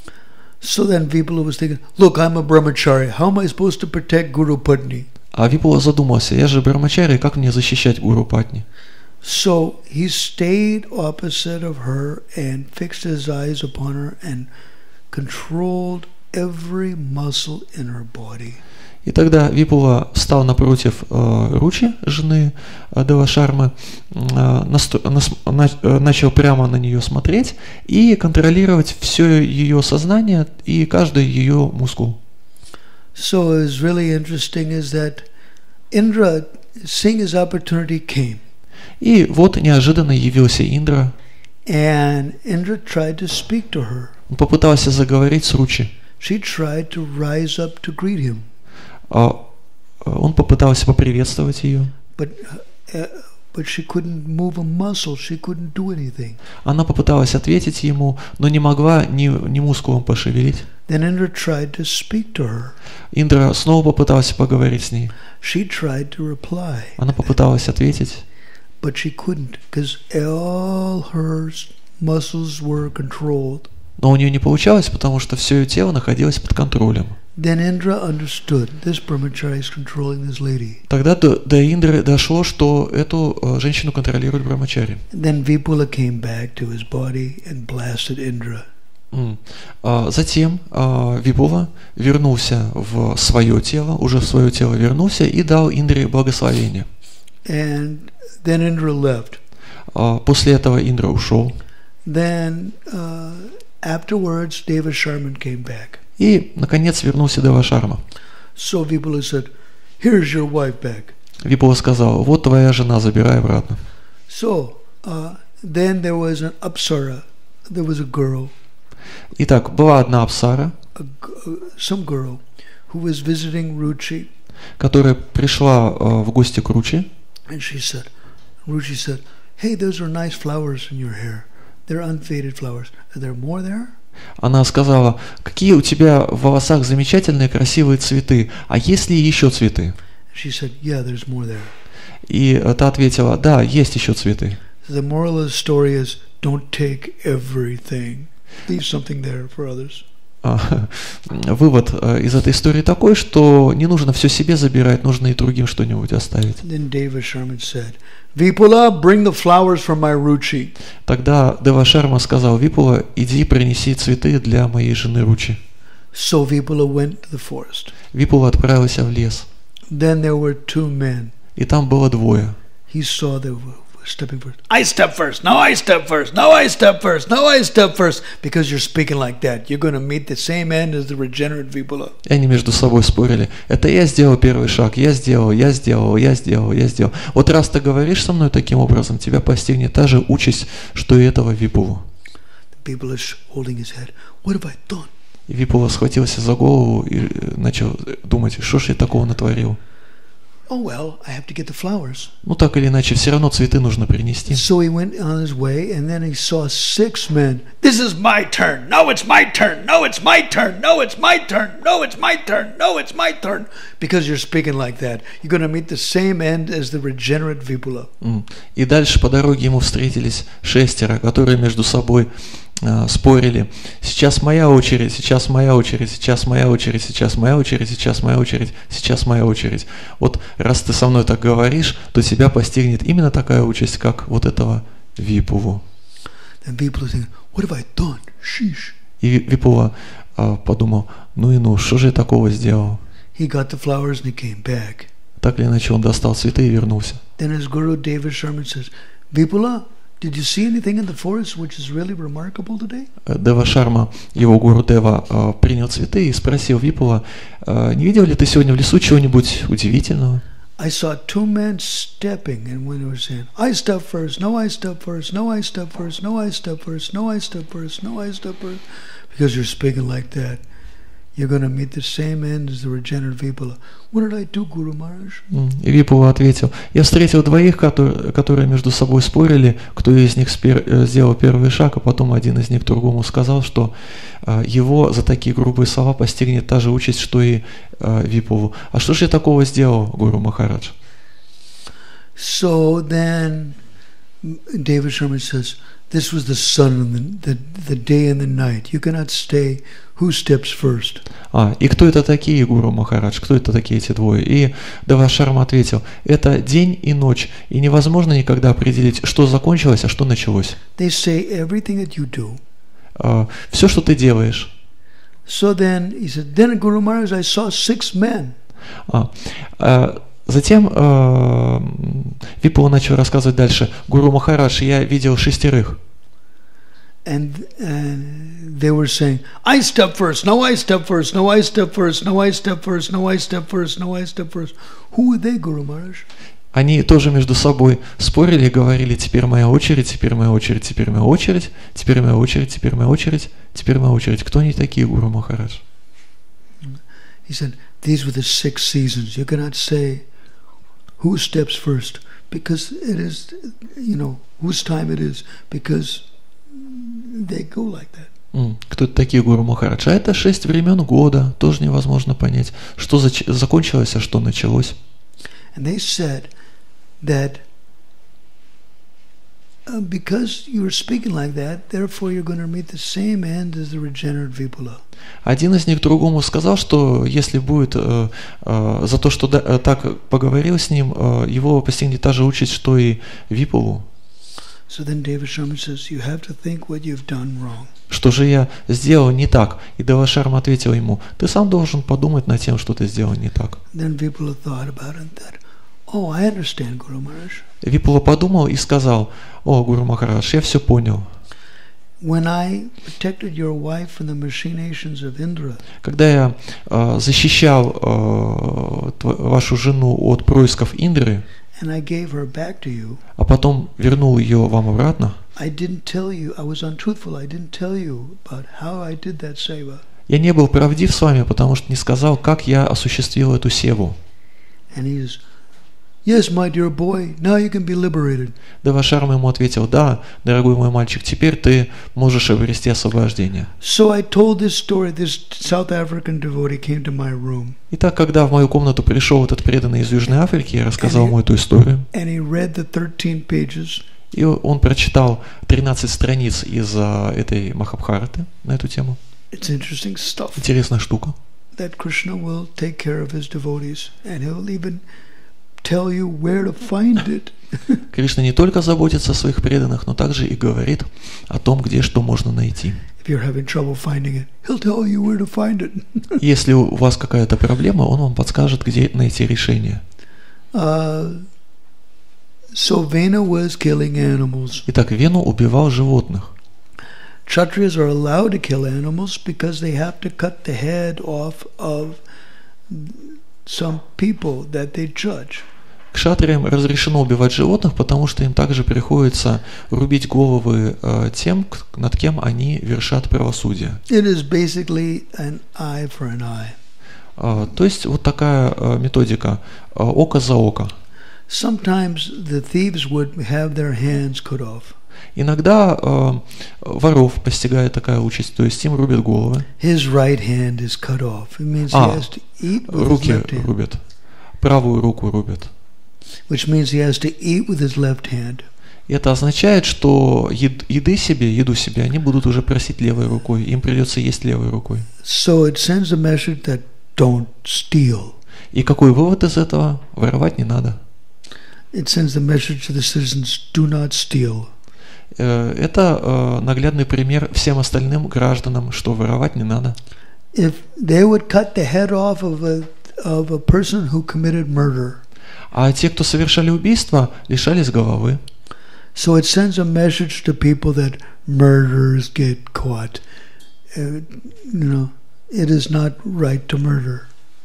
So then Vipula was thinking, look, I'm a brahmachari. How am I supposed to protect Guru Padni? А Випула задумался, я же брамачари, как мне защищать Гуру Патни? So he stayed opposite of her and fixed his eyes upon her and controlled every muscle in her body. И тогда Випула встал напротив э, Ручи, жены э, Девашармы, э, насто- нас- на- э, начал прямо на нее смотреть и контролировать все ее сознание и каждый ее мускул. So it was really interesting is that Indra, seeing his opportunity, came. И вот неожиданно явился Индра. And Indra tried to speak to her. Он попытался заговорить с Ручи. She tried to rise up to greet him. А, э, Он попытался поприветствовать ее. But, uh, but she couldn't move a muscle. She couldn't do anything. Она попыталась ответить ему, но не могла ни, ни мускулом пошевелить. Then Indra tried to speak to her. Индра снова попытался поговорить с ней. She tried to reply. Она попыталась ответить, But she couldn't because all her muscles were controlled. но у нее не получалось, потому что все ее тело находилось под контролем. Then Indra understood this brahmachari is controlling this lady. Тогда до, до Индры дошло, что эту э, женщину контролирует брамачари. Then Vipula came back to his body and blasted Indra. М. А затем а, Випула вернулся в свое тело, уже в свое тело вернулся и дал Индре благословение. And then Indra left. А, после этого Индра ушел. Then uh, afterwards, Deva Sharman came back. И, наконец, вернулся Девашарма. So Vipula said, "Here's your wife back." Випула сказал, вот твоя жена, забирай обратно. So uh, then there was an apsara. There was a girl, Итак, была одна апсара, a, g- uh, some girl, who was visiting Ruchi, которая пришла э, в гости к Ручи, and she said, Ruchi said, hey, those are nice flowers in your hair. They're unfaded flowers. Are there more there? Она сказала, какие у тебя в волосах замечательные красивые цветы, а есть ли еще цветы? She said, yeah, there's more there. И та ответила, да, есть еще цветы. The moral of the story is, don't take everything. Leave something there for others. Вывод из этой истории такой, что не нужно все себе забирать, нужно и другим что-нибудь оставить. Then Deva Sharma said, Vipula, bring the flowers from my Ruchi. Тогда Дева Шарма сказал, Випула, иди принеси цветы для моей жены Ручи. So Vipula went to the forest. Випула отправился в лес. Then there were two men. И там было двое. He saw they were stepping first. I step first. No, I step first. No, I step first. No, I step first. Because you're speaking like that, you're going to meet the same end as the regenerate Vipula. И они между собой спорили. Это я сделал первый шаг, я сделал, я сделал, я сделал, я сделал. Вот раз ты говоришь со мной таким образом, тебя постигнет та же участь, что и этого Випулу. The Vipula is holding his head. What have I done? И Випула схватился за голову и начал думать, что ж я такого натворил. Oh well, I have to get the flowers. Ну так или иначе, все равно цветы нужно принести. So he went on his way, and then he saw six men. This is my turn. No, it's my turn. No, it's my turn. No, it's my turn. No, it's my turn. No, it's my turn. Because you're speaking like that, you're going to meet the same end as the regenerate Vipula. И дальше по дороге ему встретились шестеро, которые между собой спорили. Сейчас моя очередь, сейчас моя очередь, сейчас моя очередь, сейчас моя очередь, сейчас моя очередь, сейчас моя очередь. Вот раз ты со мной так говоришь, то тебя постигнет именно такая участь, как вот этого Випулу. И Випула а, подумал, ну и ну, что же я такого сделал? He got the flowers and he came back. Так или иначе он достал цветы и вернулся. Then his guru Deva Sharma says, Vipula, did you see anything in the forest which is really remarkable today? Дева Шарма, его гуру Дева, принял цветы и спросил Випула, не видел ли ты сегодня в лесу чего-нибудь удивительного? I saw two men stepping, and when they were saying, I step first, no, I step first, no, I step first, no, I step first, no, I step first, no, I step first, because you're speaking like that, you're going to meet the same end as the regenerate Vipula. What did I do, Guru Maharaj? И Випула ответил, я встретил двоих, которые, которые между собой спорили, кто из них спер, сделал первый шаг, а потом один из них другому сказал, что uh, его за такие грубые слова постигнет та же участь, что и uh, Випулу. А что же я такого сделал, Гуру Махарадж? So then Deva Sharma says, this was the sun and the, the, the day and the night. You cannot stay. Who steps first? А, и кто это такие, Гуру Махарадж? Кто это такие эти двое? И Дева Шарма ответил, это день и ночь, и невозможно никогда определить, что закончилось, а что началось. They say everything that you do. А, все, что ты делаешь. So then, he said, then Guru Maharaj, I saw six men. А, а, затем а, Випула начал рассказывать дальше. Гуру Махарадж, я видел шестерых. And, and they were saying, I step first, no, I step first, no, I step first, no, I step first, no, I step first, no, I step first. Who are they, Guru Maharaj? Они тоже между собой спорили и говорили, теперь моя очередь, теперь моя очередь, теперь моя очередь, теперь моя очередь, теперь моя очередь, теперь моя очередь. Кто они такие, Гуру Махарадж? He said, these were the six seasons. You cannot say who steps first because it is, you know, whose time it is because they go like that. Mm. Кто это такие, Гуру Махарадж? А это шесть времен года, тоже невозможно понять, что зач- закончилось, а что началось. And they said that uh, because you are speaking like that, therefore you're going to meet the same end as the regenerate Vipula. Один из них другому сказал, что если будет э, э, за то, что да, э, так поговорил с ним, э, его постигнет та же участь, что и Випулу. So then Deva Sharma says, you have to think what you've done wrong. Что же я сделал не так? И Дева Шарма ответил ему, ты сам должен подумать над тем, что ты сделал не так. Then Vipula thought about it that, oh, I understand, Guru Maharaj. Випула подумал и сказал, о, Гуру Махарадж, я все понял. When I protected your wife from the machinations of Indra, когда я э, защищал э, тв- вашу жену от происков Индры, and I gave her back to you, а потом вернул ее вам обратно, I didn't tell you, I was untruthful, I didn't tell you about how I did that seva. я не был правдив с вами, потому что не сказал, как я осуществил эту севу. And he's Yes, my dear boy, now you can be liberated. Девашарма ему ответил: да, дорогой мой мальчик, теперь ты можешь обрести освобождение. So I told this story. This South African devotee came to my room. Итак, когда в мою комнату пришел этот преданный из Южной Африки, я рассказал ему эту историю. And he read the thirteen pages. И он прочитал тринадцать страниц из uh, этой Махабхараты на эту тему. It's interesting stuff. Интересная штука. That Krishna will take care of his devotees, and he'll even tell you where to find it. Кришна не только заботится о своих преданных, но также и говорит о том, где что можно найти. If you're having trouble finding it, he'll tell you where to find it. Если у вас какая-то проблема, он вам подскажет, где найти решение. Uh, so Vena was killing animals. Итак, Вену убивал животных. Kshatriyas are allowed to kill animals because they have to cut the head off of some people that they judge. Кшатриям разрешено убивать животных, потому что им также приходится рубить головы э, тем, над кем они вершат правосудие. It is basically an eye for an eye. Э, то есть вот такая э, методика э, око за око. Sometimes the thieves would have their hands cut off. Иногда э, воров постигает такая участь, то есть им рубят головы. His right hand is cut off. It means а, he has to eat with руки his left hand. рубят, правую руку рубят. Which means he has to eat with his left hand. Это означает, что ед, еды себе, еду себе они будут уже просить левой рукой, им придется есть левой рукой. So it sends a message that don't steal. И какой вывод из этого? Воровать не надо. It sends the message to the citizens, do not steal. Это наглядный пример всем остальным гражданам, что воровать не надо. If they would cut the head off of a of a person who committed murder. А те, кто совершали убийство, лишались головы. So it sends a message to people that murderers get caught. Uh, you know, it is not right to murder.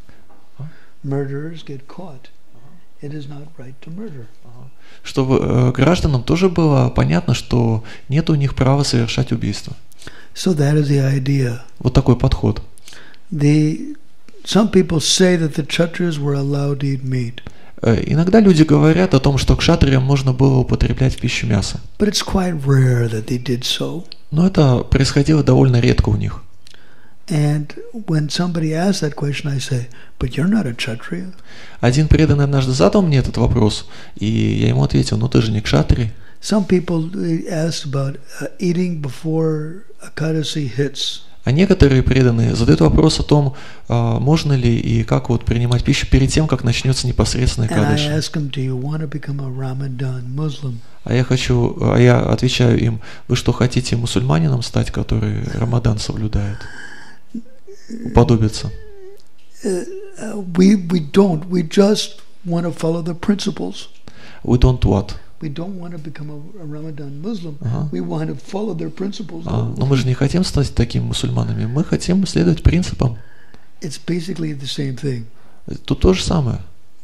Murderers get caught. It is not right to murder. Чтобы э, гражданам тоже было понятно, что нет у них права совершать убийство. So that is the idea. Вот такой подход. The some people say that the Kshatriyas were allowed to eat meat. Э, иногда люди говорят о том, что кшатриям можно было употреблять в пищу мясо. But it's quite rare that they did so. Но это происходило довольно редко у них. And when somebody asks that question, I say, but you're not a Kshatriya. Один преданный однажды задал мне этот вопрос, и я ему ответил: ну ты же не кшатрий. Some people ask about uh, eating before Ekadasi hits. А некоторые преданные задают вопрос о том, а, можно ли и как вот принимать пищу перед тем, как начнется непосредственно Экадаши. And I ask them, do you want to become a Ramadan Muslim? А я хочу, а я отвечаю им: вы что, хотите мусульманином стать, который Рамадан соблюдает? Уподобиться. Uh, we we don't. We just want to follow the principles. We don't what? We don't want to become a, a Ramadan Muslim. Ага. We want to follow their principles. А, но мы же не хотим стать такими мусульманами. Мы хотим следовать принципам. It's basically the same thing. Тут то же самое.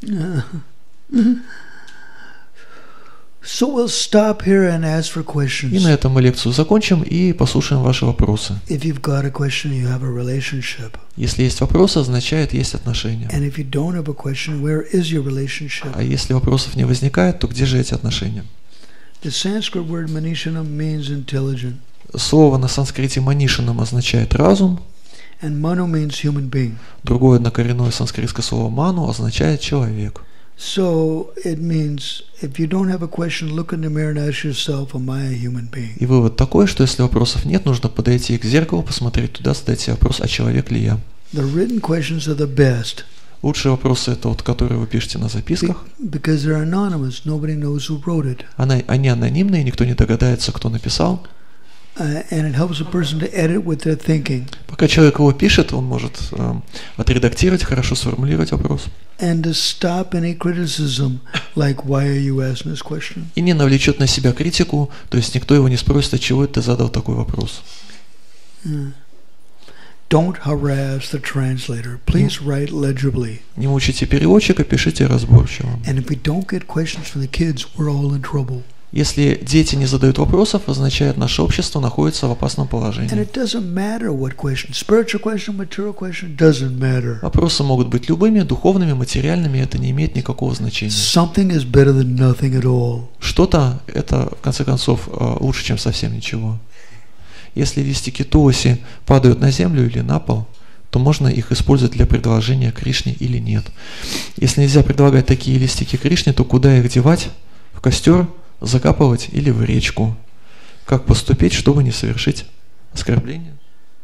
So we'll stop here and ask for questions. И на этом мы лекцию закончим и послушаем ваши вопросы. If you've got a question, you have a relationship. Если есть вопросы, означает есть отношения. And if you don't have a question, where is your relationship? А если вопросов не возникает, то где же эти отношения? The Sanskrit word manishanam means intelligent. Слово на санскрите манишанам означает разум. And manu means human being. Другое однокоренное санскритское слово ману означает человек. So it means if you don't have a question, look in the mirror and ask yourself, am I a human being? И вывод такой, что если вопросов нет, нужно подойти к зеркалу, посмотреть туда, задать себе вопрос: а человек ли я? The written questions are the best. Лучшие вопросы — это вот, которые вы пишете на записках. Because they're anonymous, nobody knows who wrote it. Они, они анонимные, никто не догадается, кто написал. Uh, and it helps a person to edit what they're thinking. Пока человек его пишет, он может э, отредактировать, хорошо сформулировать вопрос. And to stop any criticism, like why are you asking this question? И не навлечет на себя критику, то есть никто его не спросит, а чего ты задал такой вопрос. Uh, don't harass the translator. Please write legibly. Не мучайте переводчика, пишите разборчиво. And if we don't get questions from the kids, we're all in trouble. Если дети не задают вопросов, означает, наше общество находится в опасном And положении. it doesn't matter what question, spiritual question, material question, doesn't matter. Вопросы могут быть любыми, духовными, материальными, это не имеет никакого значения. Something is better than nothing at all. Что-то – это, в конце концов, лучше, чем совсем ничего. Если листики туоси падают на землю или на пол, то можно их использовать для предложения Кришне или нет. Если нельзя предлагать такие листики Кришне, то куда их девать? В костер, закапывать или в речку? Как поступить, чтобы не совершить оскорбление?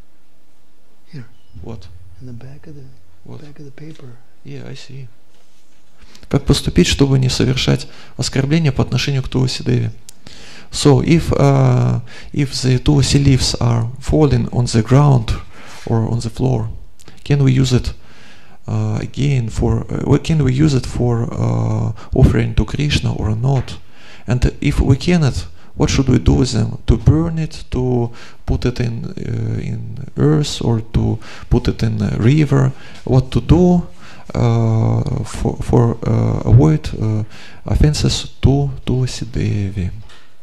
Here, Вот. in the back of the Вот. back of the paper. Yeah, I see. Как поступить, чтобы не совершать оскорбление по отношению к Туоси Деви? So, if uh, if the Tuosi leaves are falling on the ground or on the floor, can we use it uh, again for? Uh, can we use it for uh, offering to Krishna or not? And if we cannot, what should we do with them? To burn it, to put it in uh, in earth, or to put it in a river? What to do uh, for for uh, avoid uh, offenses to Tuosi Devi?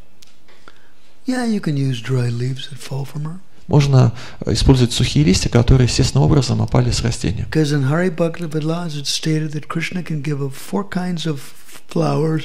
Yeah, you can use dry leaves that fall from her. Можно использовать сухие листья, которые естественным образом опали с растения. Because in Hari Bhakti Vilas it's stated that Krishna can give of four kinds of flowers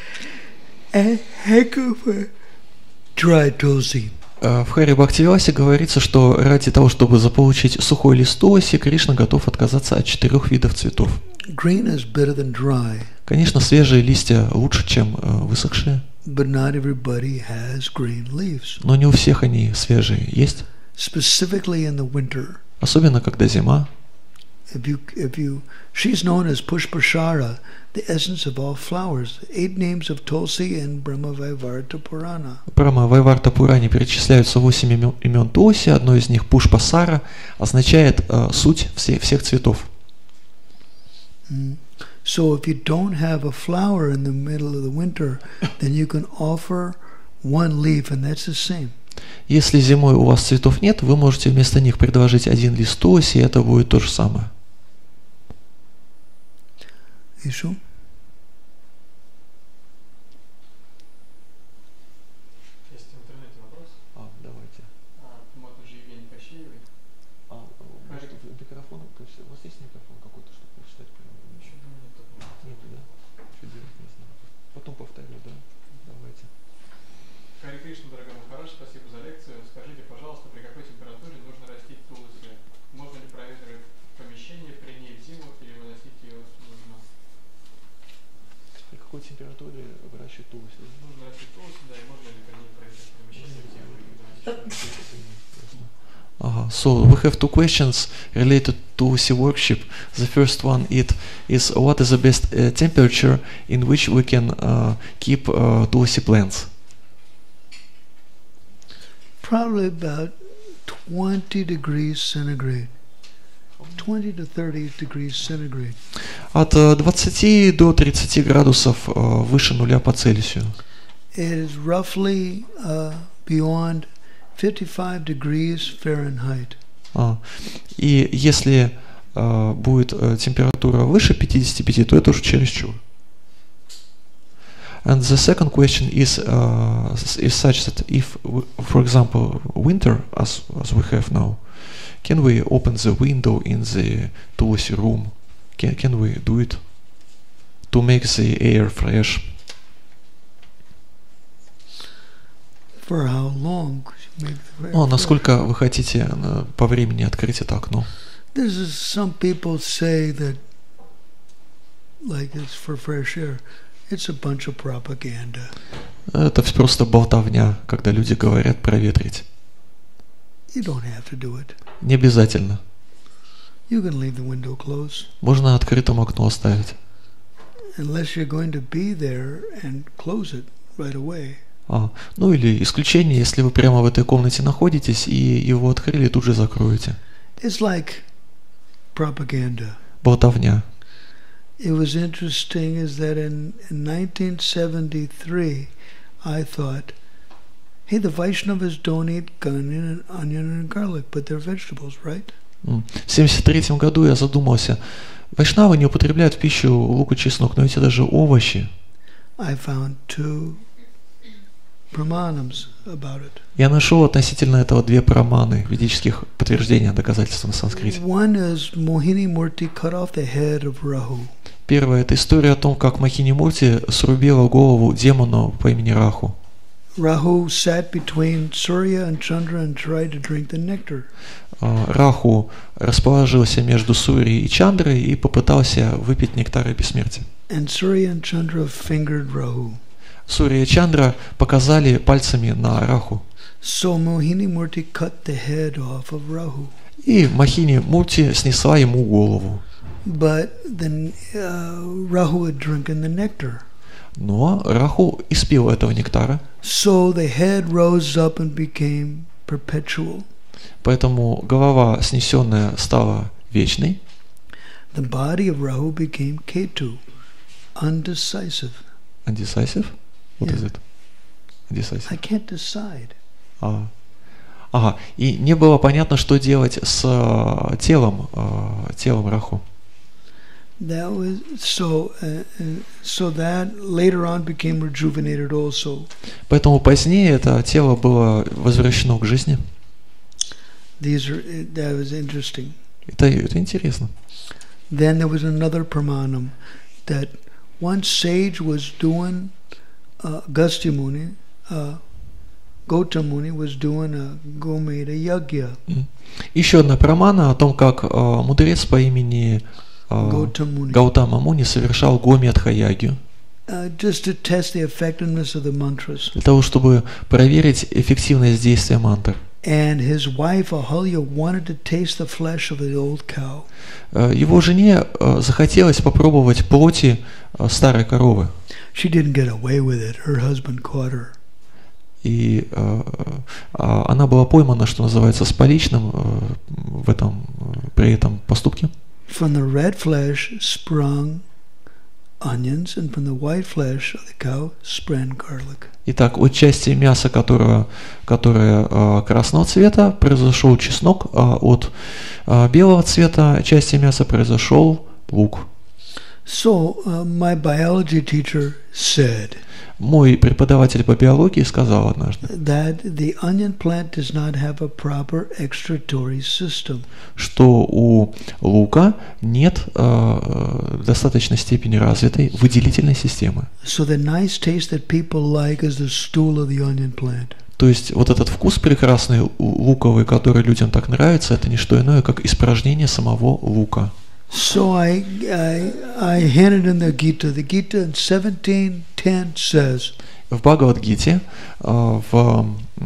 and heck of a dry tulsi. В Хари Бхактивиласе говорится, что ради того, чтобы заполучить сухой лист туоси, Кришна готов отказаться от четырех видов цветов. Green is better than dry. Конечно, свежие листья лучше, чем высохшие. But not everybody has green leaves. Но не у всех они свежие есть. Specifically in the winter. Особенно, когда зима. If you, if you, she's known as Pushpashara, the essence of all flowers. Eight names of Tulsi and Brahma Vaivarta Purana. В Брахма Вайварта Пуране перечисляются восемь имен, имен Туоси. Одно из них Пушпасара означает э, суть все, всех цветов. Mm. So if you don't have a flower in the middle of the winter, then you can offer one leaf, and that's the same. Если зимой у вас цветов нет, вы можете вместо них предложить один лист туоси, и это будет то же самое. Issue? Есть в интернете вопрос. А, давайте. А, по-моему, же Евгений Кощеевой. А, может, микрофон, то есть у вас есть микрофон какой-то, чтобы прочитать прямо? Еще нет такого. Нет, да? Что делать, не знаю. Потом повторю, да? Давайте. Хари Кришна, дорогой Махарадж, спасибо за лекцию. Скажите, пожалуйста, при какой температуре нужно растить тулуси? Можно ли проветривать помещение при ней в зиму или выносить ее нужно? При какой температуре выращивать туоси? Нужно растить тулуси, да, и можно ли при ней проветривать помещение в зиму или выносить ее? Uh, so we have two questions related to Tuosi worship. The first one it is what is the best uh, temperature in which we can uh, keep uh, Tuosi plants? Probably about twenty degrees centigrade. twenty to thirty degrees centigrade. От uh, двадцати до тридцати градусов uh, выше нуля по Цельсию. It is roughly uh, beyond fifty-five degrees Fahrenheit. А, и если uh, будет uh, температура выше пятидесяти пяти, то это уже чересчур. And the second question is uh, is such that if, for example, winter, as as we have now, can we open the window in the Tuosi room? Can can we do it to make the air fresh? For how long could you make the air Ну, fresh? насколько вы хотите uh, по времени открыть это окно? This is, some people say that, like it's for fresh air. It's a bunch of propaganda. Это просто болтовня, когда люди говорят проветрить. You don't have to do it. Не обязательно. You can leave the window closed. Можно открытым окно оставить. Unless you're going to be there and close it right away. А, ну или исключение, если вы прямо в этой комнате находитесь и его открыли, тут же закроете. It's like propaganda. Болтовня. It was interesting is that in, in nineteen seventy-three, I thought, hey, the Vaishnavas don't eat onion, onion and garlic, but they're vegetables, right? В семьдесят третьем году я задумался, вайшнавы не употребляют в пищу лук и чеснок, но ведь это же овощи. I found two pramanams about it. Я нашел относительно этого две праманы ведических подтверждения, доказательства на санскрите. One is Mohini Murti cut off the head of Rahu. Первое – это история о том, как Мохини Мурти срубила голову демону по имени Раху. Rahu sat between Surya and Chandra and tried to drink the nectar. Раху расположился между Сурьей и Чандрой и попытался выпить нектар бессмертия. And Surya and Chandra fingered Rahu. Сурья и Чандра показали пальцами на Раху. So Mohini Murti cut the head off of Rahu. И Мохини Мурти снесла ему голову. But then uh, Rahu had drunken the nectar. Но Раху испил этого нектара. So the head rose up and became perpetual. Поэтому голова, снесенная, стала вечной. The body of Rahu became Ketu, undecisive. Undecisive? What Yeah. is it? Undecisive. I can't decide. А. Ага. И не было понятно, что делать с э, телом, э, телом Раху. That was so. Uh, uh, so that later on became rejuvenated also. Поэтому позднее это тело было возвращено к жизни. These are that was interesting. Это, это интересно. Then there was another pramanam that one sage was doing. Uh, Agastya Muni, uh, Gautam Muni was doing a Gomeda Yagya. Еще одна прамана о том, как э, мудрец по имени э, Gautam Muni. Гаутама Муни совершал Гометха-ягью. Uh, just to test the effectiveness of the mantras. Для того, чтобы проверить эффективность действия мантр. And his wife Ahalya wanted to taste the flesh of the old cow. Его жене захотелось попробовать плоти старой коровы. She didn't get away with it. Her husband caught her. И э, она была поймана, что называется, с поличным э, в этом, при этом поступке. From the red flesh sprung onions, and from the white flesh of the cow sprang garlic. Итак, от части мяса, которое, которое э, красного цвета, произошел чеснок, а от э, белого цвета части мяса произошел лук. So uh, my biology teacher said Мой преподаватель по биологии сказал однажды, that the onion plant does not have a proper excretory system. что у лука нет э, достаточной степени развитой выделительной системы. So the nice taste that people like is the stool of the onion plant. То есть вот этот вкус прекрасный луковый, который людям так нравится, это не что иное, как испражнение самого лука. So I, I, I handed in the Gita. The Gita in seventeen ten says, В Бхагавад-гите в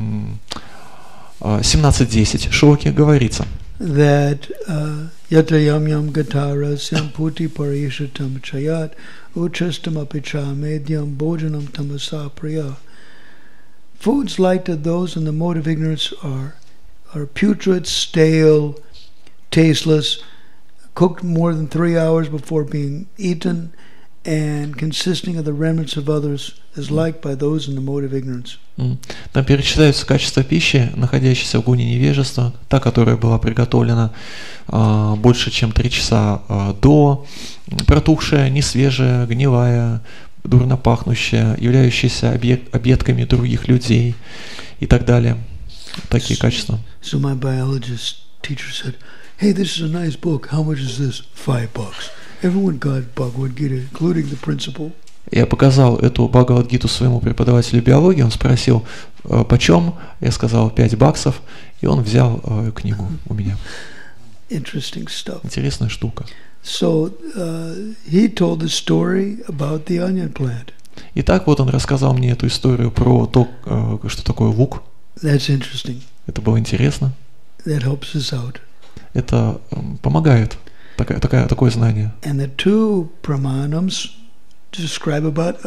семнадцать десять шлоке говорится, that yatra yam yam gatara samputi parishatam chayat uchastam apicha medyam bhojanam tamasa priya. Foods like to those in the mode of ignorance are are putrid, stale, tasteless, cooked more than three hours before being eaten, and consisting of the remnants of others, is liked by those in the mode of ignorance. Там перечисляются качества пищи, находящейся в гуне невежества, та, которая была приготовлена а, больше, чем три часа а, до, протухшая, несвежая, гнилая, дурно пахнущая, являющаяся объект, объедками других людей и так далее. Такие качества. So my biologist teacher said, "Hey, this is a nice book. How much is this? Five bucks." Everyone got Bhagavad Gita, including the principal. Я показал эту Бхагавад-гиту своему преподавателю биологии, он спросил, почем, я сказал, пять баксов, и он взял э, книгу у меня. Interesting stuff. Интересная штука. So uh, he told the story about the onion plant. Итак, вот он рассказал мне эту историю про то, э, что такое лук. That's interesting. Это было интересно. That helps us out. Это э, помогает, такая, такая, такое знание. And the two pramanams describe about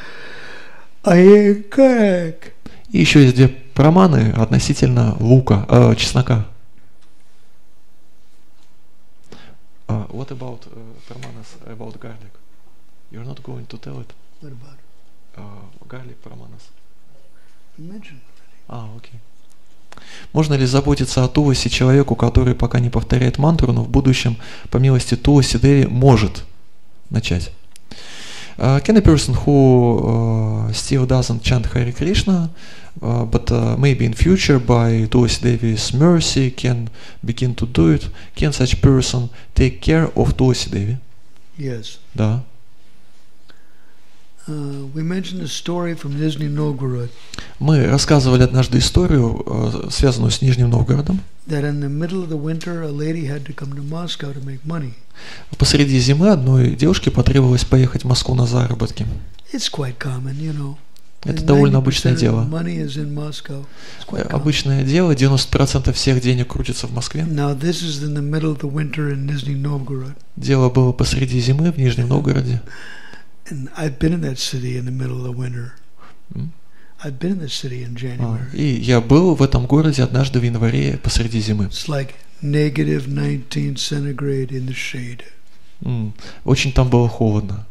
ayakarak. И еще есть две праманы относительно лука, э, чеснока. Uh, what about uh, pramanas about garlic? You're not going to tell it? What about it? Uh, garlic pramanas. You mentioned already. А, окей. Можно ли заботиться о Туласи человеку, который пока не повторяет мантру, но в будущем, по милости Туласи Деви, может начать? Uh, can a person who uh, still doesn't chant Hare Krishna, uh, but uh, maybe in future by Tulsi Devi's mercy can begin to do it, can such person take care of Tulsi Devi? Yes. Да. Uh, we mentioned a story from Nizhny Novgorod. Мы рассказывали однажды историю, uh, связанную с Нижним Новгородом. That in the middle of the winter, a lady had to come to Moscow to make money. Посреди зимы одной девушке потребовалось поехать в Москву на заработки. It's quite common, you know. Это довольно обычное дело. Money is in Moscow. It's quite common. Обычное дело, девяносто процентов всех денег крутится в Москве. Now this is in the middle of the winter in Nizhny Novgorod. Дело было посреди зимы в Нижнем Новгороде. And I've been in that city in the middle of the winter. Mm. I've been in the city in January. А, и я был в этом городе однажды в январе посреди зимы. It's like negative nineteen centigrade in the shade. Mm. Очень там было холодно.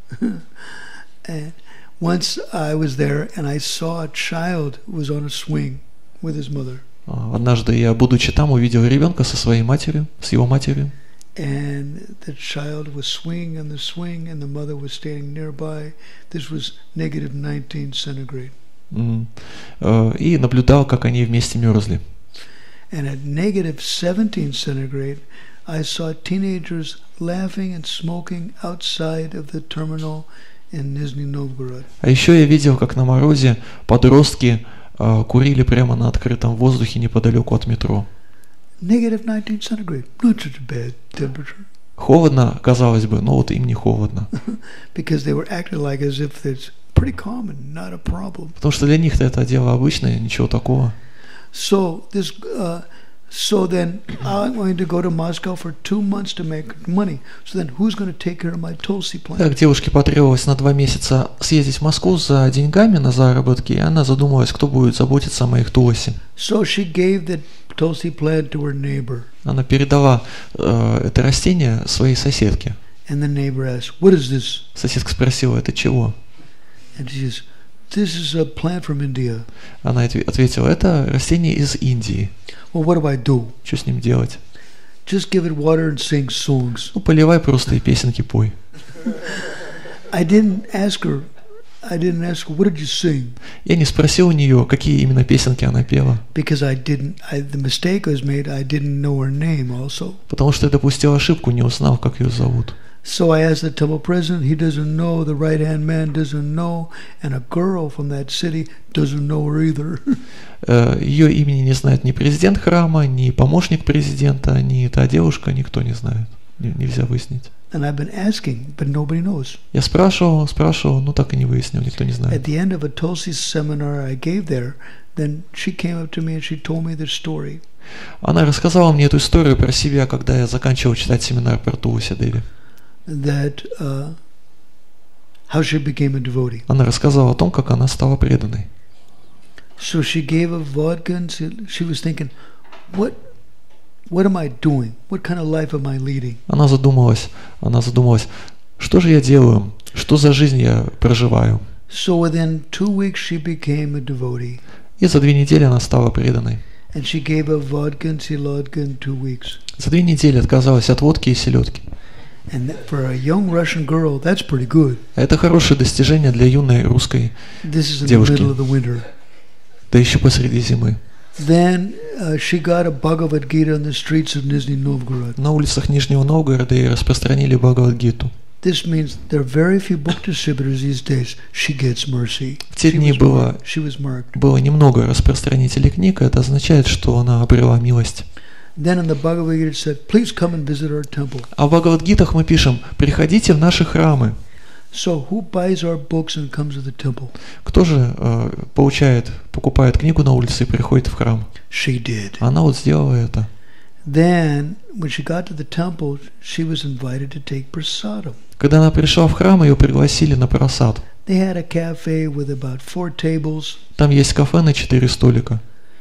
And once I was there and I saw a child who was on a swing with his mother. А, однажды я, будучи там, увидел ребенка со своей матерью, с его матерью. And the child was swinging on the swing and the mother was standing nearby. This was negative nineteen centigrade. Mm. Uh, и наблюдал, как они вместе мерзли. And at negative seventeen centigrade, I saw teenagers laughing and smoking outside of the terminal in Nizhny Novgorod. А еще я видел, как на морозе подростки uh, курили прямо на открытом воздухе неподалеку от метро. Negative nineteen centigrade, not such a bad temperature. Холодно, казалось бы, но вот им не холодно. Because they were acting like as if it's pretty common, not a problem. Потому что для них это дело обычное, ничего такого. So this, uh, so then I'm going to go to Moscow for two months to make money. So then who's going to take care of my Tulsi plant? Так, девушке потребовалось на два месяца съездить в Москву за деньгами на заработки, и она задумалась, кто будет заботиться о моих Тулси. So she gave the Tulsi plant to her neighbor. Она передала э, это растение своей соседке. And the neighbor asked, "What is this?" Соседка спросила, это чего? And she says, "This is a plant from India." Она ответила, это растение из Индии. Well, what do I do? Что с ним делать? Just give it water and sing songs. Ну, поливай просто и песенки пой. I didn't ask her. I didn't ask her, what did you sing? Я не спросил у нее, какие именно песенки она пела. Because I didn't, I, the mistake was made, I didn't know her name also. Потому что я допустил ошибку, не узнал, как ее зовут. So I asked the temple president, he doesn't know, the right-hand man doesn't know, and a girl from that city doesn't know her either. Ее имени не знает ни президент храма, ни помощник президента, ни та девушка, никто не знает. Нельзя выяснить. And I've been asking, but nobody knows. Я спрашивал, спрашивал, но так и не выяснил, никто не знает. At the end of a Tulsi seminar I gave there, then she came up to me and she told me the story. Она рассказала мне эту историю про себя, когда я заканчивал читать семинар про Тулси Деви. That uh, how she became a devotee. Она рассказала о том, как она стала преданной. So she gave a vodka and she was thinking, what What am I doing? What kind of life am I leading? Она задумалась, она задумалась, что же я делаю, что за жизнь я проживаю. So within two weeks she became a devotee. И за две недели она стала преданной. And she gave up vodka and селедка in two weeks. За две недели отказалась от водки и селедки. And that, for a young Russian girl, that's pretty good. Это хорошее достижение для юной русской This is in девушки. the middle of the winter. Да еще посреди зимы. Then uh, she got a Bhagavad Gita on the streets of Nizhny Novgorod. На улицах Нижнего Новгорода и распространили Бхагавад-гиту. This means there are very few book distributors these days. She gets mercy. В те She дни was было, marked. She was marked. было немного распространителей книг, это означает, что она обрела милость. Then in the Bhagavad Gita it said, please come and visit our temple. А в Бхагавад-гитах мы пишем, приходите в наши храмы. So who buys our books and comes to the temple? Кто же э, получает, покупает книгу на улице и приходит в храм? She did. Она вот сделала это. Then when she got to the temple, she was invited to take prasadam. Когда она пришла в храм, ее пригласили на просад. They had a cafe with about four tables. Там есть кафе на четыре столика.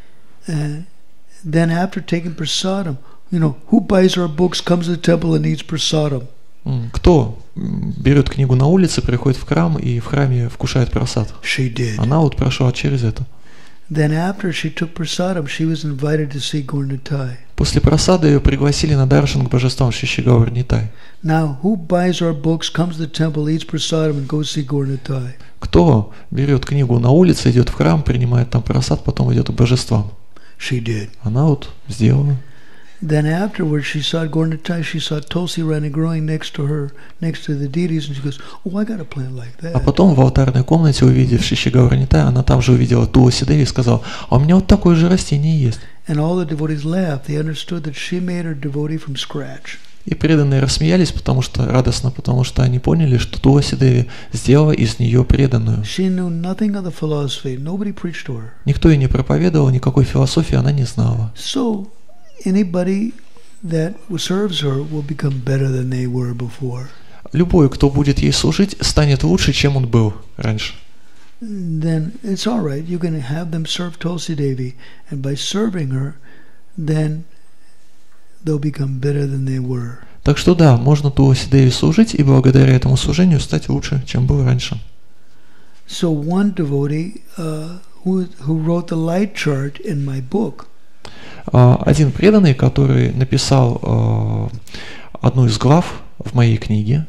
Uh, then after taking prasadam, you know, who buys our books, comes to the temple and eats prasadam? Кто берет книгу на улице, приходит в храм и в храме вкушает просад? She did. Она вот прошла через это. Then after she took prasadam, she was invited to see Gaur Nitai. После просады ее пригласили на даршан к божествам Шиши Гаур Нитай. Now, who buys our books, comes to the temple, eats prasadam, and goes see Gaur Nitai? Кто берет книгу на улице, идет в храм, принимает там просад, потом идет к божествам? She did. Она вот сделала. Then afterwards, she saw Gaur Nitai, she saw Tulsi Rani growing next to her, next to the deities, and she goes, oh, I got a plant like that. А потом в алтарной комнате, увидев Шиши Гаур Нитай, она там же увидела Туласи Деви и сказала, а у меня вот такое же растение есть. And all the devotees laughed. They understood that she made her devotee from scratch. И преданные рассмеялись, потому что радостно, потому что они поняли, что Туласи Деви сделала из нее преданную. She knew nothing of the philosophy. Nobody preached to her. Никто ей не проповедовал, никакой философии она не знала. So, anybody that serves her will become better than they were before. Любой, кто будет ей служить, станет лучше, чем он был раньше. Then it's all right. You can have them serve Tulsi Devi, and by serving her, then they'll become better than they were. Так что да, можно Туласи Деви служить и благодаря этому служению стать лучше, чем был раньше. So one devotee uh, who who wrote the light chart in my book. Один преданный, который написал uh, одну из глав в моей книге.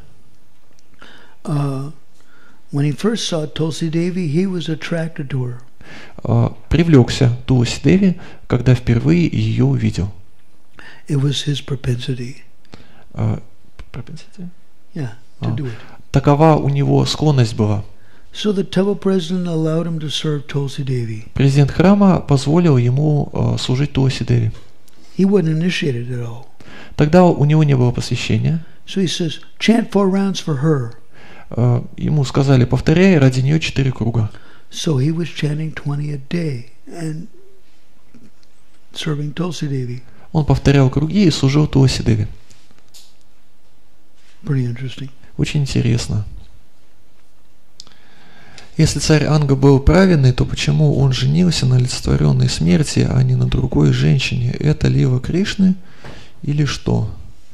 Uh, when he first saw Tulsi Devi, he was attracted to her. Uh, привлекся Туласи Деви, когда впервые ее увидел. It was his propensity. Uh, propensity? Yeah, to uh, do it. Такова у него склонность была. So the temple president allowed him to serve Tulsi Devi. Президент храма позволил ему uh, служить Туласи Деви. He wasn't initiated at all. Тогда у него не было посвящения. So he says, chant four rounds for her. Uh, ему сказали, повторяй ради нее четыре круга. So he was chanting twenty a day and serving Tulsi Devi. Он повторял круги и служил Туласи Деви. Pretty interesting. Очень интересно. Если царь Анга был праведный, то почему он женился на олицетворенной смерти, а не на другой женщине? Это Лила Кришны или что?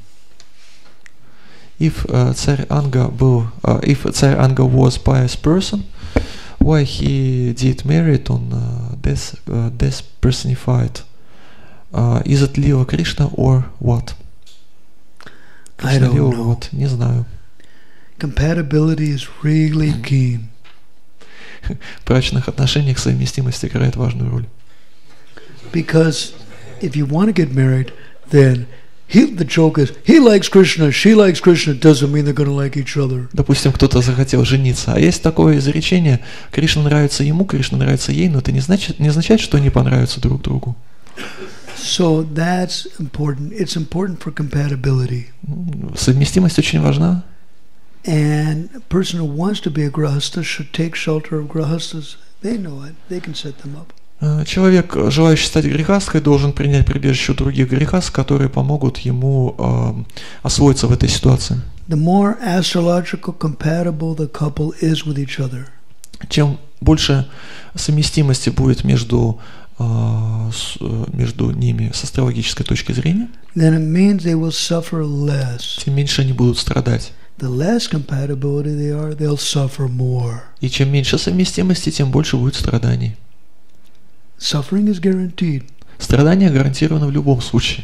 If uh, царь Анга был, uh, if царь Анга was pious person, why he did marry on uh, death, uh, death personified? Uh, is it Lila Krishna or what? I don't Lila, know. what? Не знаю. Compatibility is really keen. В брачных отношениях совместимость играет важную роль. Because if you want to get married, then he, the joke is, he likes Krishna, she likes Krishna, doesn't mean they're going to like each other. Допустим, кто-то захотел жениться, а есть такое изречение: Кришна нравится ему, Кришна нравится ей, но это не значит, не означает, что они понравятся друг другу. So that's important. It's important for compatibility. Совместимость очень важна. And a person who wants to be a grahasta should take shelter of grahastas. They know it. They can set them up. Человек, желающий стать грехасткой, должен принять прибежище у других грехаст, которые помогут ему э, освоиться в этой ситуации. The more astrological compatible the couple is with each other, чем больше совместимости будет между, э, с, между ними с астрологической точки зрения, then it means they will suffer less. тем меньше они будут страдать. The less compatibility they are, they'll suffer more. И чем меньше совместимости, тем больше будет страданий. Suffering is guaranteed. Страдания гарантированы в любом случае.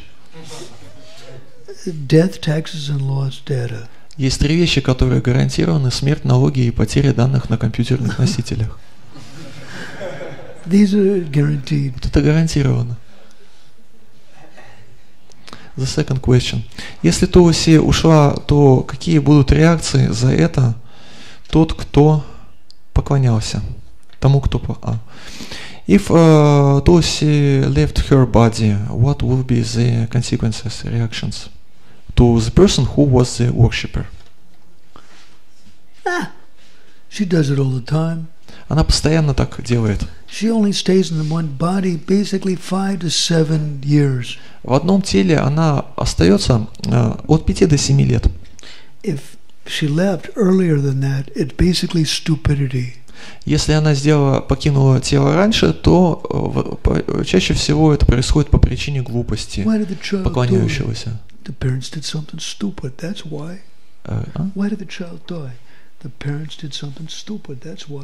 Death, taxes, and lost data. Есть три вещи, которые гарантированы: смерть, налоги и потеря данных на компьютерных носителях. These are guaranteed. Вот это гарантировано. The second question. Если Туласи ушла, то какие будут реакции за это тот, кто поклонялся? Тому, кто... по- а. If uh, Tulsi left her body, what will be the consequences, reactions to the person who was the worshipper? Ah, she does it all the time. Она постоянно так делает. She only stays in the one body basically five to seven years. В одном теле она остается uh, от пяти до семи лет. If she left earlier than that, it's basically stupidity. Если она сделала, покинула тело раньше, то uh, по, чаще всего это происходит по причине глупости Why did the child do it? поклоняющегося. The parents did something stupid. That's why. Uh, а? Why did the child die? The parents did something stupid. That's why.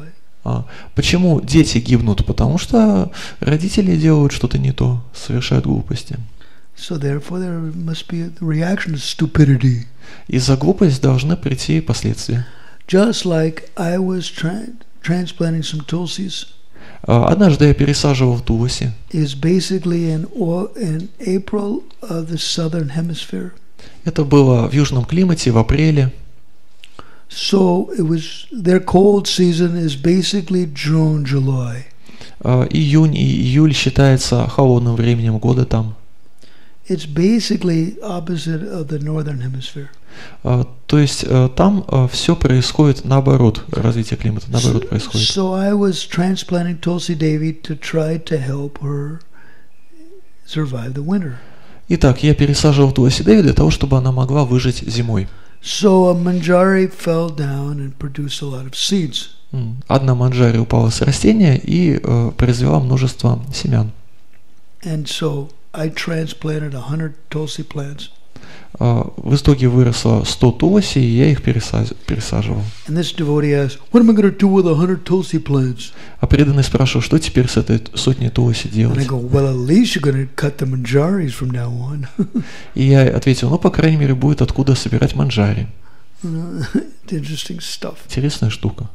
А, почему дети гибнут? Потому что родители делают что-то не то, совершают глупости. So therefore there must be a reaction to stupidity. И за глупость должны прийти последствия. Just like I was tra- transplanting some tulsis. А, однажды я пересаживал туласи. Is basically in, in April of the southern hemisphere. Это было в южном климате в апреле. So it was their cold season is basically June, July. А, июнь и июль считается холодным временем года там. It's basically opposite of the northern hemisphere. А, то есть а, там а, все происходит наоборот, развитие климата наоборот происходит. So I was transplanting Tulsi Devi to try to help her survive the winter. Итак, я пересаживал Туласи Деви для того, чтобы она могла выжить зимой. So a manjari fell down and produced a lot of seeds. Одна манджари упала с растения и э, произвела множество семян. And so I transplanted one hundred tulsi plants. Uh, в итоге выросло сто туласи, и я их пересаз... пересаживал. And this devotee asked, "What am I going to do with one hundred tulsi plants?" А преданный спрашивал, что теперь с этой сотней туласи делать? And I go, "Well, at least you're going to cut the manjaris from now on." И я ответил, ну, по крайней мере, будет откуда собирать манджари. Interesting stuff. Интересная штука.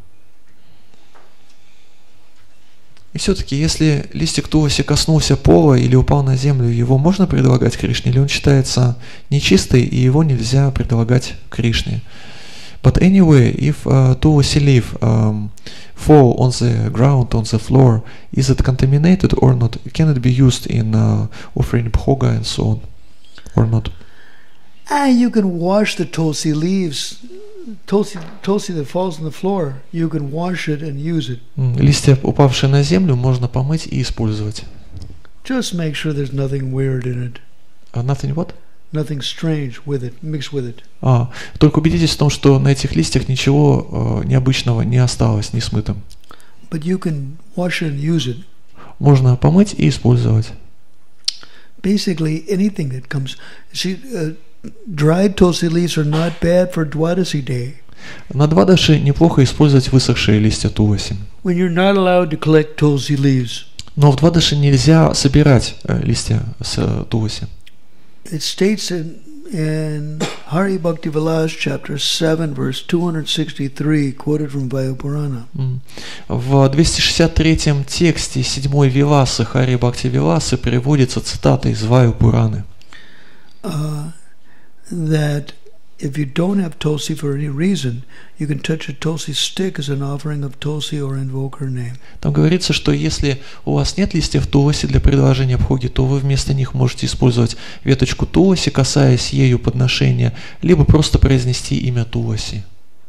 И все-таки, если листик туласи коснулся пола или упал на землю, его можно предлагать Кришне, или он считается нечистый, и его нельзя предлагать Кришне? But anyway, if uh, tulasi leaf um, fall on the ground, on the floor, is it contaminated or not? Can it be used in uh, offering bhoga and so on, or not? Ah, you can wash the tulsi leaves. Tulsi, tulsi that falls on the floor, you can wash it and use it. Листья, упавшие на землю, можно помыть и использовать. Just make sure there's nothing weird in it. Uh, nothing what? Nothing strange with it, mixed with it. А, только убедитесь в том, что на этих листьях ничего uh, необычного не осталось, не смытым. But you can wash it and use it. Можно помыть и использовать. Basically, anything that comes. See, uh, dried tulsi leaves are not bad for Dwadasi day. На двадаши неплохо использовать высохшие листья туласи. When you're not allowed to collect tulsi leaves. Но в двадаши нельзя собирать э, листья с э, туласи. It states in, in Hari Bhakti Vilas, chapter seven, verse two hundred sixty-three, quoted from Vayu Purana. В двести шестьдесят третьем тексте седьмой Виласы, Хари Бхакти Виласы, приводится цитата из Ваю Пураны. Uh, that if you don't have tulsi for any reason, you can touch a tulsi stick as an offering of tulsi or invoke her name. Там говорится, что если у вас нет листьев туласи для предложения бхоги, то вы вместо них можете использовать веточку туласи, касаясь ею подношения, либо просто произнести имя туласи.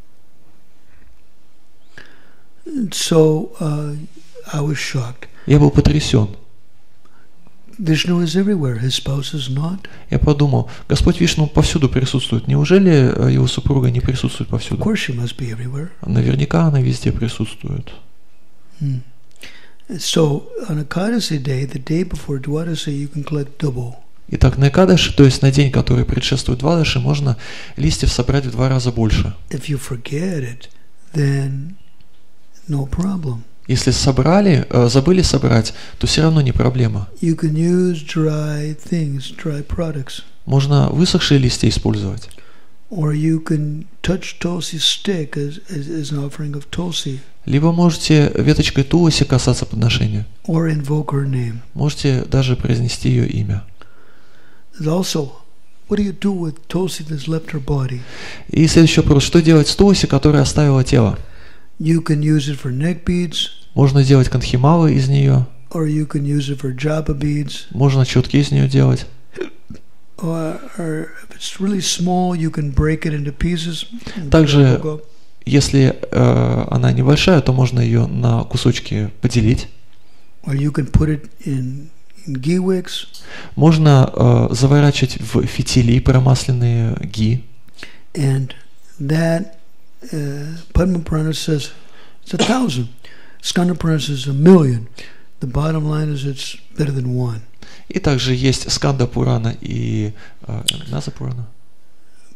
So uh, I was shocked. Я был потрясен. Vishnu is everywhere. His spouse is not. Я подумал, Господь Вишну повсюду присутствует. Неужели его супруга не присутствует повсюду? Of course she must be everywhere. Наверняка она везде присутствует. Hmm. So on Ekadasi day, the day before Dwadasi, you can collect double. Итак, на Экадаши, то есть на день, который предшествует Двадаши, можно листьев собрать в два раза больше. If you forget it, then no problem. Если собрали, э, забыли собрать, то все равно не проблема. You can use dry things, dry products. Можно высохшие листья использовать. Or you can touch tulsi stick as, as, as an offering of tulsi. Либо можете веточкой туласи касаться подношения. Or invoke her name. Можете даже произнести ее имя. Also, what do you do with tulsi that's left her body? И следующий вопрос. Что делать с туласи, которая оставила тело? You can use it for neck beads. Можно делать канхималы из нее. Or you can use it for japa beads. Можно четки из нее делать. Or, or if it's really small, you can break it into pieces. Также, если э, она небольшая, то можно ее на кусочки поделить. Or you can put it in, in ghee wicks. Можно э, заворачивать в фитили промасленные ги. And that uh, Padma Purana says it's a thousand. Skanda Purana says a million. The bottom line is it's better than one. И также есть Сканда Пурана и э, Наза Пурана.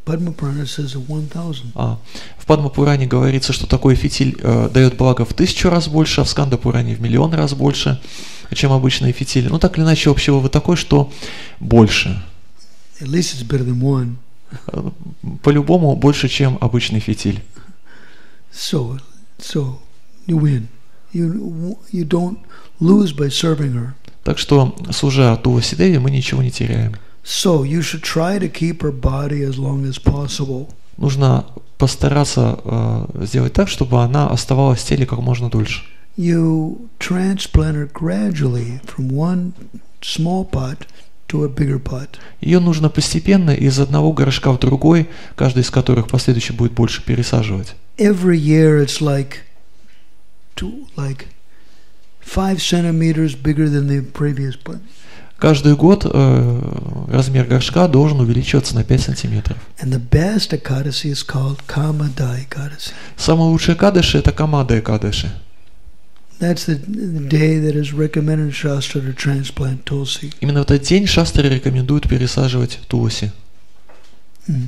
Padma Purana says one thousand. А, в Падма-пуране говорится, что такой фитиль э, дает благо в тысячу раз больше, а в Сканда-пуране в миллион раз больше, чем обычные фитили. Ну, так или иначе, общий вывод такой, что больше. At least it's better than one. По-любому больше, чем обычный фитиль. So, so you win. You you don't lose by serving her. Так что, служа Туласи Деви, мы ничего не теряем. So you should try to keep her body as long as possible. Нужно постараться э, сделать так, чтобы она оставалась в теле как можно дольше. You transplant her gradually from one small pot to a bigger pot. Ее нужно постепенно из одного горшка в другой, каждый из которых последующий будет больше пересаживать. Every year it's like two, like five centimeters bigger than the previous pot. Каждый год э, размер горшка должен увеличиваться на пять сантиметров. And the best Ekadasi is called Kamada Ekadasi. Самый лучший кадыши – это Камада Экадыши. That's the, the day that is recommended in Shastra to transplant Tulsi. Именно в этот день шастры рекомендуют пересаживать Туласи. Mm.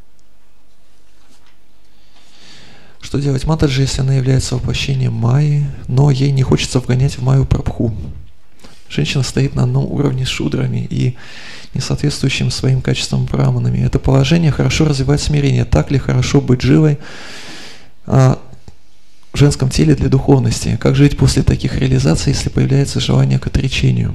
Что делать Матаджи, если она является воплощением Майи, но ей не хочется вгонять в Майю Прабху? Женщина стоит на одном уровне с шудрами и несоответствующим своим качествам браманами. Это положение хорошо развивает смирение. Так ли хорошо быть живой а, в женском теле для духовности? Как жить после таких реализаций, если появляется желание к отречению?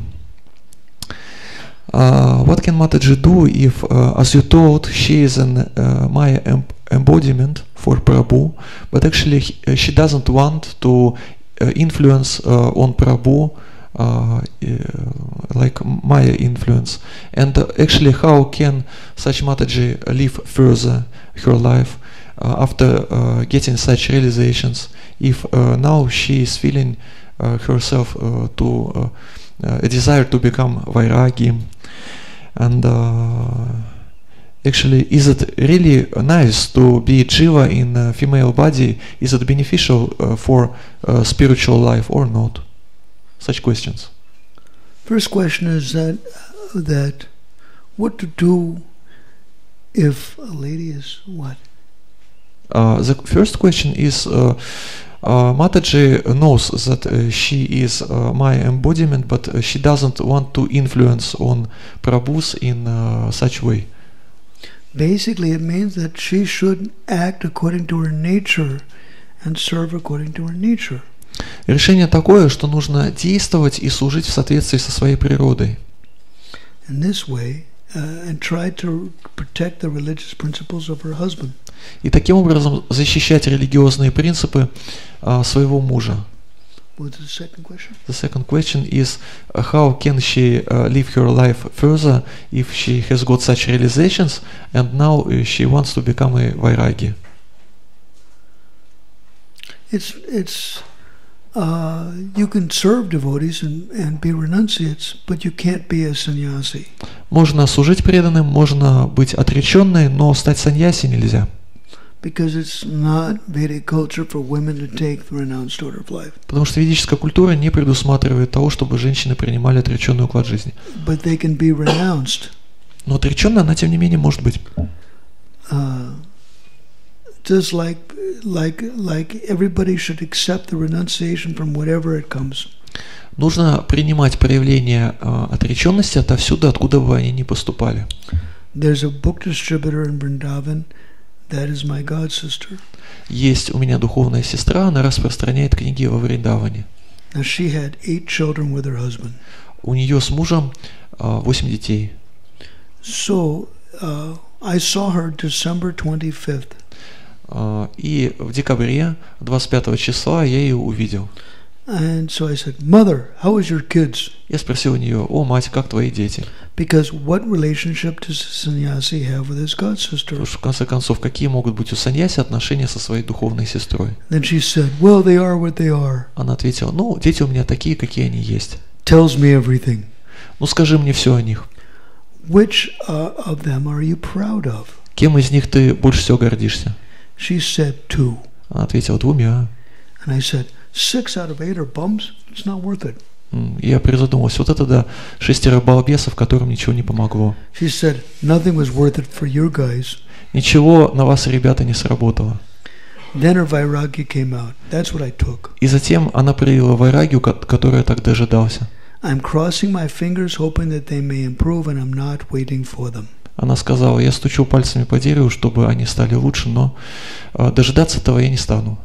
Uh, what can Mataji do if, uh, as you told, she is an uh, Maya em embodiment for Prabhu, but actually he, she doesn't want to uh, influence uh, on Prabhu, uh, uh, like Maya influence? And uh, actually, how can such Mataji live further her life uh, after uh, getting such realizations, if uh, now she is feeling uh, herself uh, to uh, uh, a desire to become Vairagi? And uh, actually, is it really nice to be Jiva in a female body? Is it beneficial uh, for uh, spiritual life or not? Such questions. First question is that that what to do if a lady is what? Uh, the first question is uh, uh, Mataji knows that uh, she is uh, my embodiment, but uh, she doesn't want to influence on Prabhus in uh, such way. Basically, it means that she should act according to her nature and serve according to her nature. Решение такое, что нужно действовать и служить в соответствии со своей природой. In this way, uh, and try to protect the religious principles of her husband. И таким образом защищать религиозные принципы uh, своего мужа. What's the second question? The second question is uh, how can she uh, live her life further if she has got such realizations and now uh, she wants to become a Vairagi? It's it's uh, you can serve devotees and, and be renunciates, but you can't be a sannyasi. Можно служить преданным, можно быть отреченной, но стать саньяси нельзя. Because it's not Vedic culture for women to take the renounced order of life. Потому что ведическая культура не предусматривает того, чтобы женщины принимали отреченный уклад жизни. But they can be renounced. Но отреченная она, тем не менее, может быть. Uh, just like like like everybody should accept the renunciation from wherever it comes. Нужно принимать проявления uh, отреченности отовсюду, откуда бы они ни поступали. There's a book distributor in Vrindavan. That is my god sister. Есть у меня духовная сестра, она распространяет книги во Вриндаване. Now she had eight children with her husband. У нее с мужем восемь детей. So uh, I saw her December twenty-fifth. Uh, и в декабре двадцать пятого числа я ее увидел. And so I said, "Mother, how is your kids?" Я спросил у нее: "О, мать, как твои дети?" Because what relationship does a sannyasi have with his god sister? Потому что, в конце концов, какие могут быть у саньяси отношения со своей духовной сестрой? Then she said, "Well, they are what they are." Она ответила: "Ну, дети у меня такие, какие они есть." Tells me everything. Ну, скажи мне все о них. Which uh, of them are you proud of? Кем из них ты больше всего гордишься? She said two. Она ответила: двумя. And I said, six out of eight are bums. It's not worth it. И я призадумался: вот это да, шестеро балбесов, которым ничего не помогло. She said, nothing was worth it for your guys. Ничего на вас, ребята, не сработало. Then her vairagya came out. That's what I took. И затем она проявила вайрагию, которую я так дожидался. I'm crossing my fingers, hoping that they may improve, and I'm not waiting for them. Она сказала, я стучу пальцами по дереву, чтобы они стали лучше, но э, дожидаться этого я не стану.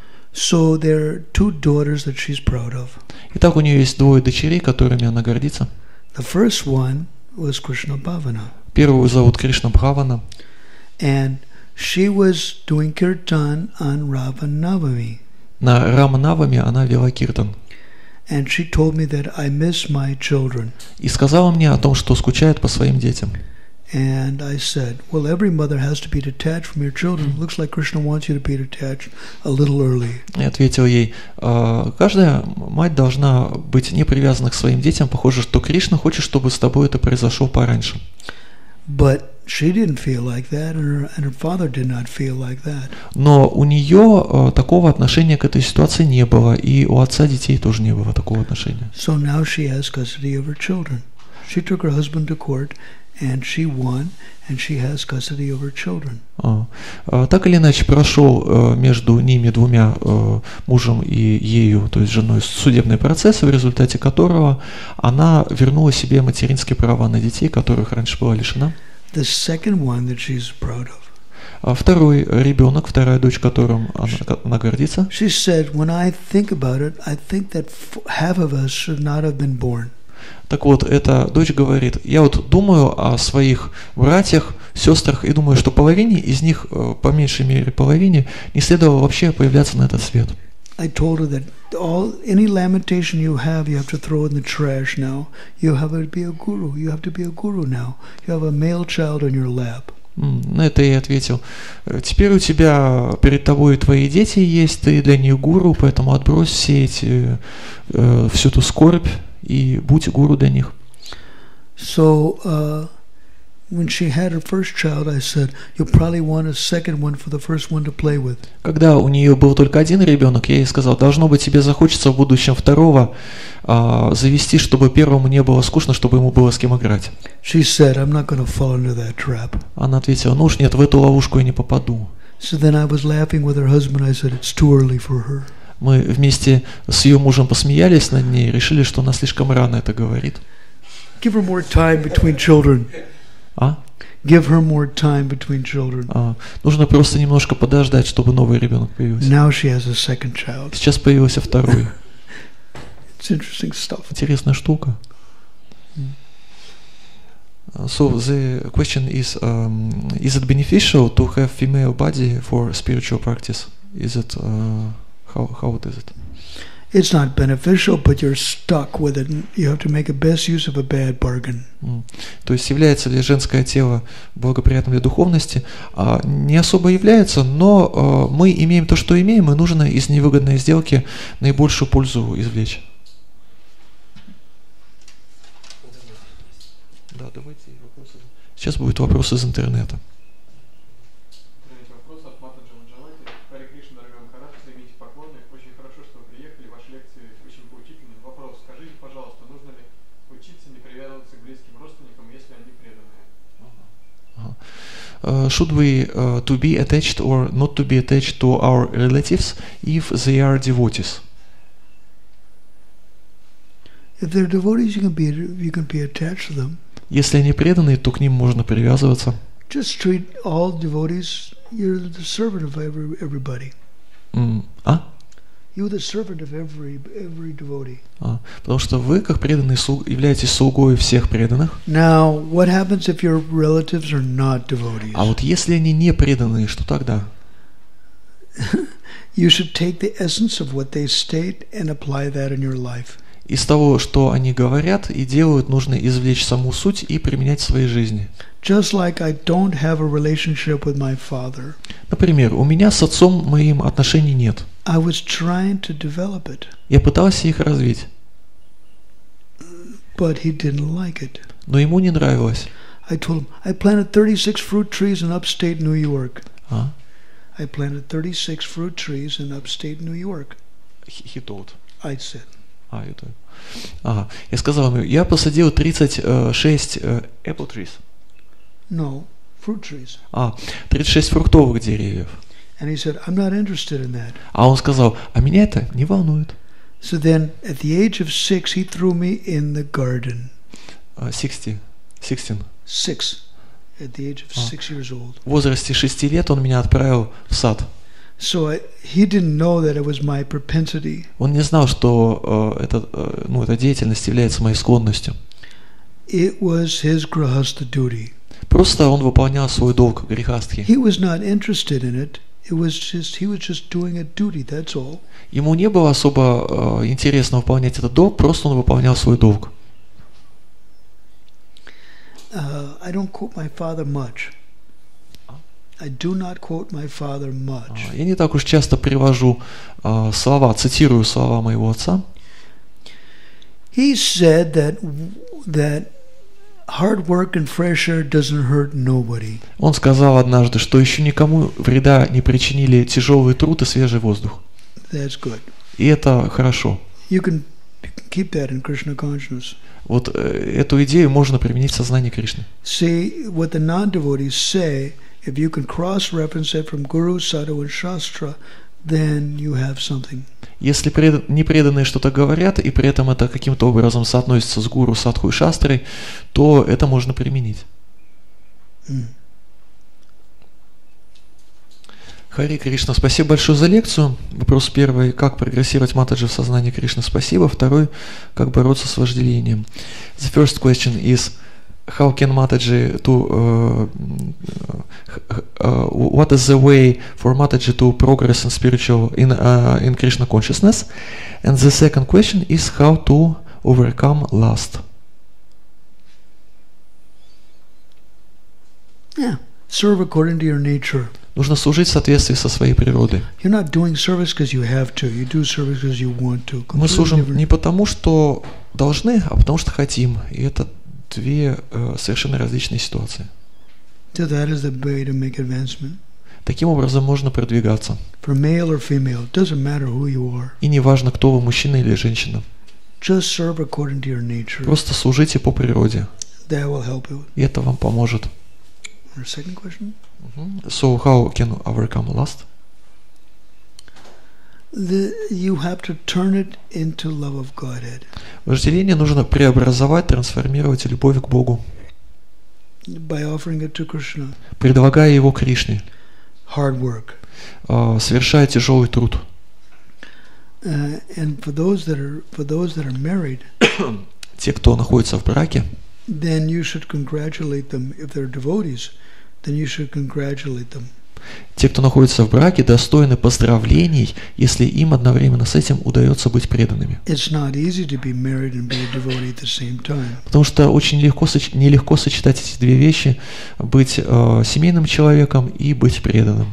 So there are two daughters that she's proud of. Итак, у нее есть двое дочерей, которыми она гордится. The first one was Krishna Bhavana. Первую зовут Кришна Бхавана. And she was doing kirtan on Ramanavami. На Раманавами она вела киртан. And she told me that I miss my children. И сказала мне о том, что скучает по своим детям. And I said, well, every mother has to be detached from your children. Looks like Krishna wants you to be detached a little early. Я ответил ей, каждая мать должна быть не привязана к своим детям. Похоже, что Кришна хочет, чтобы с тобой это произошло пораньше. But she didn't feel like that, and her, and her father did not feel like that. Но у нее такого отношения к этой ситуации не было, и у отца детей тоже не было такого отношения. So now she has custody of her children. She took her husband to court, and she won, and she has custody of her children. А, а, так или иначе прошел а, между ними двумя а, мужем и ею, то есть женой, судебный процесс, в результате которого она вернула себе материнские права на детей, которых раньше была лишена. The second one that she's proud of. А второй ребенок, вторая дочь, которым она, она гордится. She said, when I think about it, I think that half of us should not have been born. Так вот, эта дочь говорит, я вот думаю о своих братьях, сестрах, и думаю, что половине из них, по меньшей мере половине, не следовало вообще появляться на этот свет. I told her that all any lamentation you have, you have to throw in the trash now. You have to be a guru. You have to be a guru now. You have a male child on your lap. На это я ответил, теперь у тебя перед тобой твои дети есть, ты для них гуру, поэтому отбрось все эти, э, всю эту скорбь и будь гуру для них. So uh, when she had her first child, I said, you'll probably want a second one for the first one to play with. Когда у нее был только один ребенок, я ей сказал, должно быть, тебе захочется в будущем второго а, завести, чтобы первому не было скучно, чтобы ему было с кем играть. She said, I'm not going to fall into that trap. Она ответила, ну уж нет, в эту ловушку я не попаду. So then I was laughing with her husband. I said, it's too early for her. Мы вместе с ее мужем посмеялись над ней и решили, что она слишком рано это говорит. Give her more time between children. А? Give her more time between children. А, нужно просто немножко подождать, чтобы новый ребенок появился. Now she has a second child. Сейчас появился второй. It's interesting stuff. Интересная штука. So the question is, um, is it beneficial to have female body for spiritual practice? Is it uh, how how it is it? It's not beneficial, but you're stuck with it. You have to make the best use of a bad bargain. Mm. То есть является ли женское тело благоприятным для духовности? А, не особо является, но а, мы имеем то, что имеем, и нужно из невыгодной сделки наибольшую пользу извлечь. Да, давайте вопросы. Сейчас будут вопросы из интернета. Вопрос от Матаджи Маджавати. Харе Кришна, дорогой Махарадж, примите поклоны. Очень хорошо, что вы приехали. Ваши лекции очень поучительны. Вопрос. Скажите, пожалуйста, нужно ли учиться не привязываться к близким родственникам, если они преданные? Uh, should we uh, to be attached or not to be attached to our relatives if they are devotees? If they're devotees, you can be you can be attached to them. Если они преданные, то к ним можно привязываться. Just treat all devotees. You're the servant of every everybody. Mm. А? You're the servant of every every devotee. А, потому что вы, как преданный слуг, являетесь слугой всех преданных. Now, what happens if your relatives are not devotees? А вот если они не преданные, что тогда? You should take the essence of what they state and apply that in your life. Из того, что они говорят и делают, нужно извлечь саму суть и применять в своей жизни. Just like I don't have a relationship with my father. Например, у меня с отцом моим отношений нет. I was trying to develop it. Я пытался их развить. But he didn't like it. Но ему не нравилось. I told him, I planted thirty-six fruit trees in upstate New York. А? I planted thirty-six fruit trees in upstate New York. He told. I said. А, это. Ага. Я сказал ему, я посадил тридцать шесть uh, apple trees. No, fruit trees. А, тридцать шесть фруктовых деревьев. And he said, I'm not interested in that. А он сказал, а меня это не волнует. So then, at the age of six, he threw me in the garden. А, sixty, sixteen. Six. At the age of Ah. six years old. В возрасте шести лет он меня отправил в сад. So I, he didn't know that it was my propensity. Он не знал, что э, это, э, ну, эта деятельность является моей склонностью. It was his grahastha duty. Просто он выполнял свой долг грехастхи. He was not interested in it. It was just he was just doing a duty. That's all. Ему не было особо э, интересно выполнять этот долг, просто он выполнял свой долг. Uh, I don't quote my father much. I do not quote my father much. Я не так уж часто привожу э, слова, цитирую слова моего отца. He said that that hard work and fresh air doesn't hurt nobody. Он сказал однажды, что еще никому вреда не причинили тяжелый труд и свежий воздух. That's good. И это хорошо. You can keep that in Krishna consciousness. Вот э, эту идею можно применить в сознании Кришны. See, what the non-devotees say, if you can cross-reference it from Guru, Sadhu and Shastra, then you have something. Если пред... непреданные что-то говорят, и при этом это каким-то образом соотносится с гуру, садху и шастрой, то это можно применить. Mm. Хари Кришна, спасибо большое за лекцию. Вопрос первый, как прогрессировать матаджи в сознании Кришны, спасибо. Второй, как бороться с вожделением. The first question is, how can Mataji to, uh, uh, what is the way for Mataji to progress in spiritual, in, uh, in Krishna consciousness? And the second question is how to overcome lust. Yeah, serve according to your nature. Нужно служить в соответствии со своей природой. You're not doing service because you have to. You do service because you want to. Мы Completely служим different. не потому, что должны, а потому, что хотим. И это две э, совершенно различные ситуации. So that is the way to make advancement. Таким образом можно продвигаться. For male or female, it doesn't matter who you are. И не важно, кто вы, мужчина или женщина. Just serve according to your nature. Просто служите по природе. That will help you. И это вам поможет. Our second question? So how can overcome lust? The, you have to turn it into love of Godhead. Вожделение нужно преобразовать, трансформировать в любовь к Богу, By offering it to Krishna. предлагая его Кришне, Hard work. э, совершая тяжелый труд. Uh, and for those that are for those that are married, Те, кто находится в браке, then you should congratulate them. If they're devotees, then you should congratulate them. те, кто находится в браке, достойны поздравлений, если им одновременно с этим удается быть преданными. It's not easy to be married and be a devotee at the same time. Потому что очень легко, соч- нелегко сочетать эти две вещи, быть э, семейным человеком и быть преданным.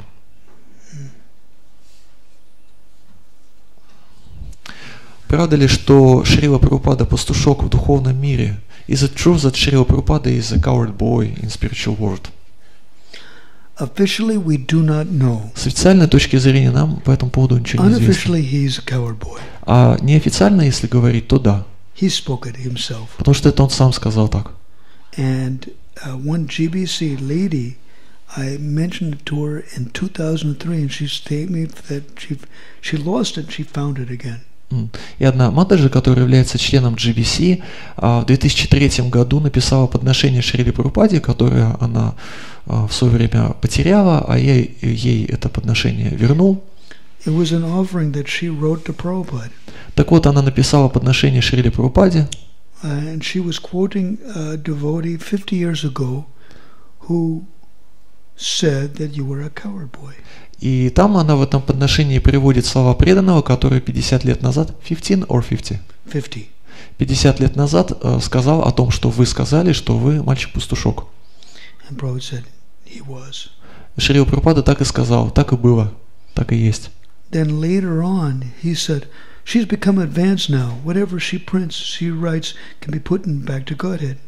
Правда ли, что Шрила Прабхупада пастушок в духовном мире? Is it true that Srila Prabhupada is a coward boy in spiritual world? Officially, we do not know. С официальной точки зрения нам по этому поводу ничего не известно. Unofficially, he's a coward boy. А неофициально, если говорить, то да. He spoke it himself. Потому что это он сам сказал так. And uh, one G B C lady, I mentioned it to her in two thousand three, and she told me that she she lost it, she found it again. И одна матаджи, которая является членом джи би си, в две тысячи третьем году написала подношение Шриле Прабхупаде, которое она в свое время потеряла, а ей, ей это подношение вернул. It was an offering that she wrote to Prabhupada. Так вот, она написала подношение Шриле Прабхупаде, Uh, and she was quoting a devotee fifty years ago who said that you were a coward boy. и там она в этом подношении приводит слова преданного, который пятьдесят лет назад, fifteen or fifty? fifty. пятьдесят лет назад э, сказал о том, что вы сказали, что вы мальчик-пастушок. And Prabhupada said he was. Шрила Прабхупада так и сказал, так и было, так и есть. Then later on, he said, she's become advanced now. Whatever she prints, she writes, can be put in back to Godhead.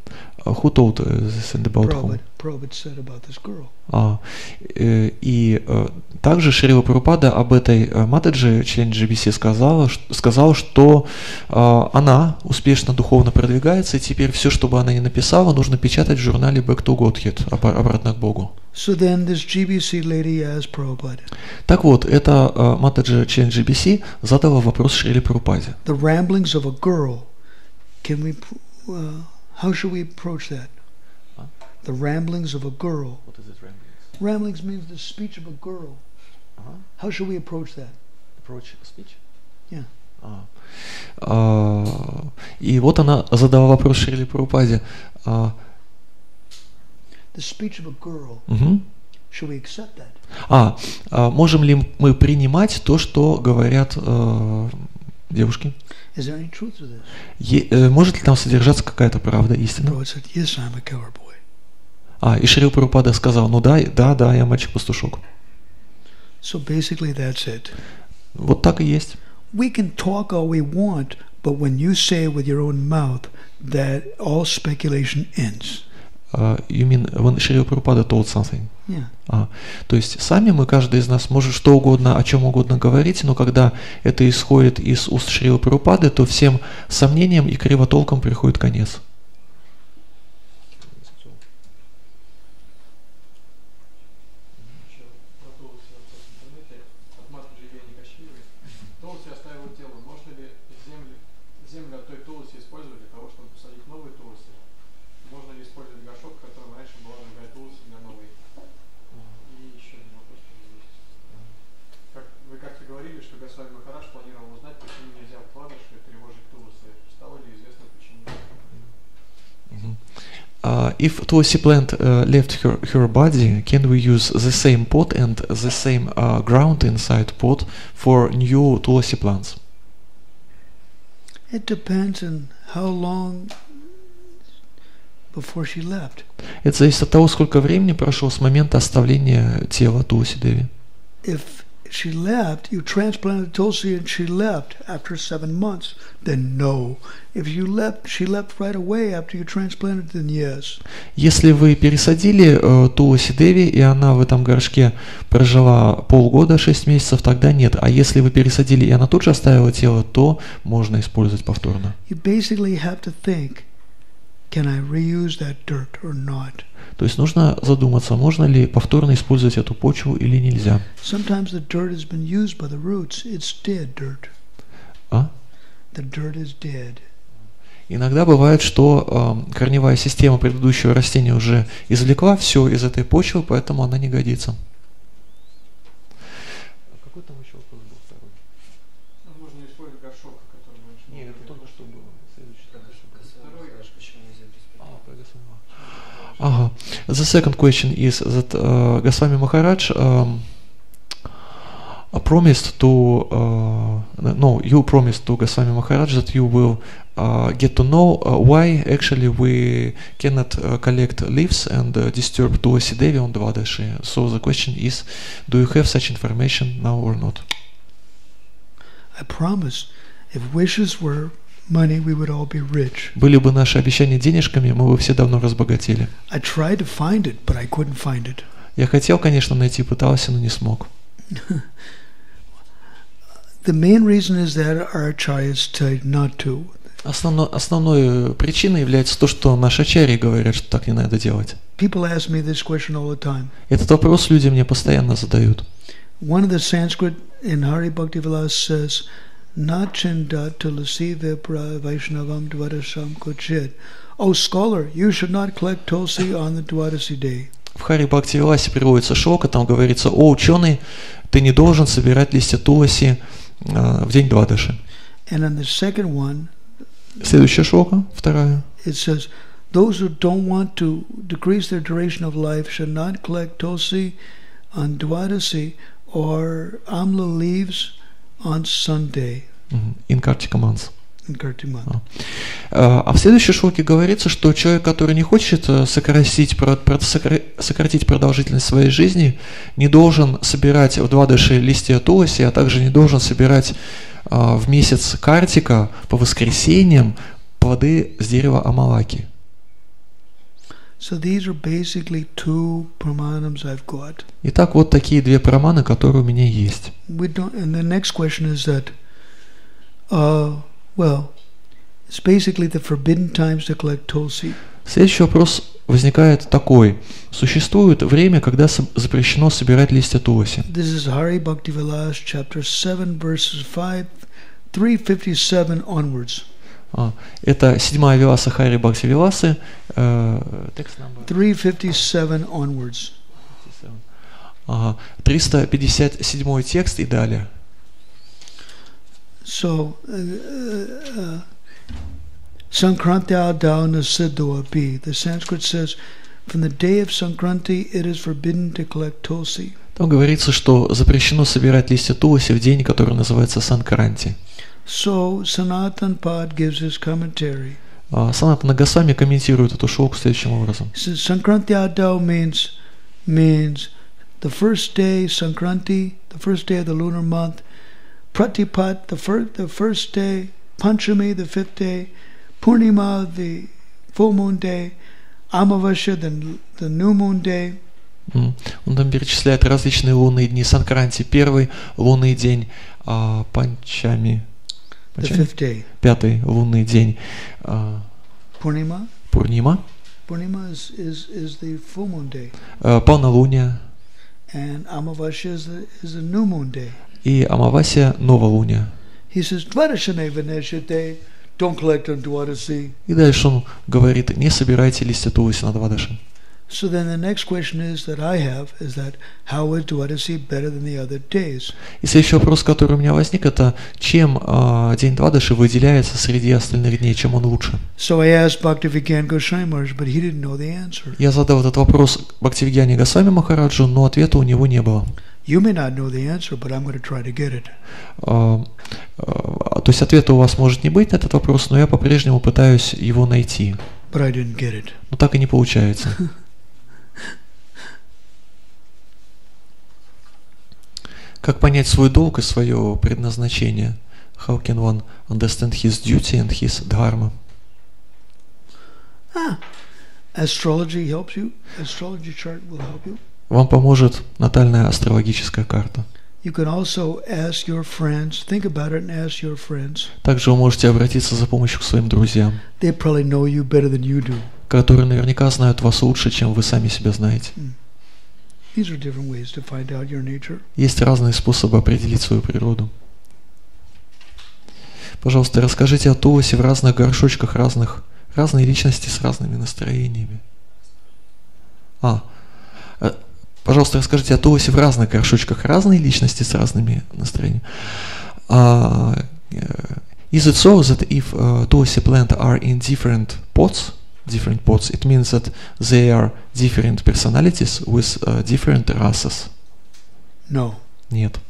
who told this about whom? Prabhupada said about this girl. А, э, и э, также Шрила Прабхупада об этой э, Матаджи, член джи би си, сказала, ш, сказал, что э, она успешно духовно продвигается, и теперь все, что бы она ни написала, нужно печатать в журнале Back to Godhead, обратно к Богу. So then this G B C lady asked Prabhupada. Так вот, эта э, Матаджи, член джи би си, задала вопрос Шриле Прабхупаде. The ramblings of a girl, can we, uh, how should we approach that? Huh? The ramblings of a girl. What is it, ramblings? Ramblings means the speech of a girl. Uh-huh. How should we approach that? Approach speech? Yeah. А. А, и вот она задала вопрос Шриле Прабхупаде. А, The speech of a girl. угу. Should we accept that? а, а, можем ли мы принимать то, что говорят э, девушки? Is there any truth to this? Е, э, может ли там содержаться какая-то правда, истина? Prabhupada said, yes, I'm a killer boy. А, и Шрила Прабхупада сказал, ну да, да, да, я мальчик-пастушок. So basically that's it. Вот так и есть. We can talk all we want, but when you say with your own mouth that all speculation ends. Uh, you mean when Шрила Прабхупада told something? Yeah. А, то есть сами мы, каждый из нас может что угодно, о чем угодно говорить, но когда это исходит из уст Шрилы Прабхупады, то всем сомнениям и кривотолкам приходит конец. Uh, if Tulsi plant uh, left her, her body, can we use the same pot and the same uh, ground inside pot for new Tulsi plants? It depends on how long before she left. Это зависит от того, сколько времени прошло с момента оставления тела Тулси Деви. If she left, you transplanted Tulsi and she left after seven months, then no. If you left, she left right away after you transplanted, then yes. Если вы пересадили э, Тулси Деви, и она в этом горшке прожила полгода, шесть месяцев, тогда нет. А если вы пересадили, и она тут же оставила тело, то можно использовать повторно. You basically have to think, can I reuse that dirt or not? То есть нужно задуматься, можно ли повторно использовать эту почву или нельзя. Sometimes the dirt has been used by the roots. It's dead dirt. А? The dirt is dead. Иногда бывает, что э, корневая система предыдущего растения уже извлекла все из этой почвы, поэтому она не годится. Какой там еще вопрос был второй? Можно использовать горшок, который раньше был. Нет, это только что было. Uh-huh. The second question is that uh, Goswami Maharaj um, promised to uh, no, you promised to Goswami Maharaj that you will uh, get to know uh, why actually we cannot uh, collect leaves and uh, disturb Tulsi Devi on Dvadashi. So the question is, do you have such information now or not? I promise, if wishes were money, we would all be rich. Были бы наши обещания денежками, мы бы все давно разбогатели. I tried to find it, but I couldn't find it. Я хотел, конечно, найти, пытался, но не смог. The main reason is that our acharyas tell not to. Основно, основной причиной является то, что наши ачарьи говорят, что так не надо делать. People ask me this question all the time. Этот вопрос люди мне постоянно задают. One of the Sanskrit in Hari Bhakti Vilas says, Nachinda tulasi vipra vaishnavam dvadasam kochit. O scholar, you should not collect tulsi on the Dwadasi day. В Хари Бхакти Виласе приводится шлока, там говорится: о ученый, ты не должен собирать листья туласи э, в день Двадаши. And on the second one, следующая шлока, вторая. It says, those who don't want to decrease their duration of life should not collect tulsi on Dwadasi or amla leaves on Sunday. In Kartika month. In Kartika month. А, а в следующей шлоке говорится, что человек, который не хочет сократить, сократить продолжительность своей жизни, не должен собирать в Двадаши листья туласи, а также не должен собирать а, в месяц Картика по воскресеньям плоды с дерева Амалаки. So these are basically two pramanams I've got. Итак, вот такие две праманы, которые у меня есть. We don't, and the next question is that, uh, well, it's basically the forbidden times to collect tulsi. Следующий вопрос возникает такой. Существует время, когда запрещено собирать листья туласи. This is Hari Bhakti Vilas, chapter seven, verses five, three fifty-seven onwards. А, это седьмая Виласа Хари Бхакти Виласы, э, текст номер three fifty-seven onwards. Ага, триста пятьдесят седьмой текст и далее. So, uh, uh, Sankranti Adao Nasiddho Api. The Sanskrit says, from the day of Sankranti, it is forbidden to collect tulsi. Там говорится, что запрещено собирать листья туласи в день, который называется Санкранти. So, Sanatan Pad gives his commentary. А Санатана Госвами комментирует эту шлоку следующим образом. He says, Sankranti Adao means, means the first day, Sankranti, the first day of the lunar month, Pratipat, the, fir- the first day, Panchami, the fifth day, Purnima, the full moon day, Amavasya, the, the new moon day. Он там перечисляет различные лунные дни. Санкранти первый лунный день, а Панчами, Панчами? Пятый лунный день, а Purnima. Пурнима. Purnima is, is, is the full moon day. А, полнолуние. And Amavasya is the, is the new moon day. И Амавасия новолуние. He says, Dvadashane Vaneshate, don't collect on Dwadasi. И дальше он говорит, не собирайте листья туласи на Двадаши. So then the next question is that I have is that how is Dwadasi better than the other days? И следующий вопрос, который у меня возник, это чем э, день Двадаши выделяется среди остальных дней, чем он лучше? So I asked Bhaktivedanta Goswami Maharaj, but he didn't know the answer. Я задал этот вопрос Бхактивидьяне Госвами Махараджу, но ответа у него не было. You may not know the answer, but I'm going to try to get it. Uh, uh, то есть ответа у вас может не быть на этот вопрос, но я по-прежнему пытаюсь его найти. But I didn't get it. Но так и не получается. Как понять свой долг и свое предназначение? How can one understand his duty and his dharma? Ah, astrology helps you. Astrology chart will help you. Вам поможет натальная астрологическая карта. You can also ask your friends. Think about it and ask your friends. Также вы можете обратиться за помощью к своим друзьям, They probably know you better than you do. которые наверняка знают вас лучше, чем вы сами себя знаете. These are different ways to find out your nature. Есть разные способы определить свою природу. Пожалуйста, расскажите о Туласе в разных горшочках разных, разные личности с разными настроениями. А, пожалуйста, расскажите о Туласе в разных горшочках разные личности с разными настроениями. Uh, is it so that if uh, Tulasi plant are in different pots, different pots, it means that they are different personalities with uh, different races? No. Нет.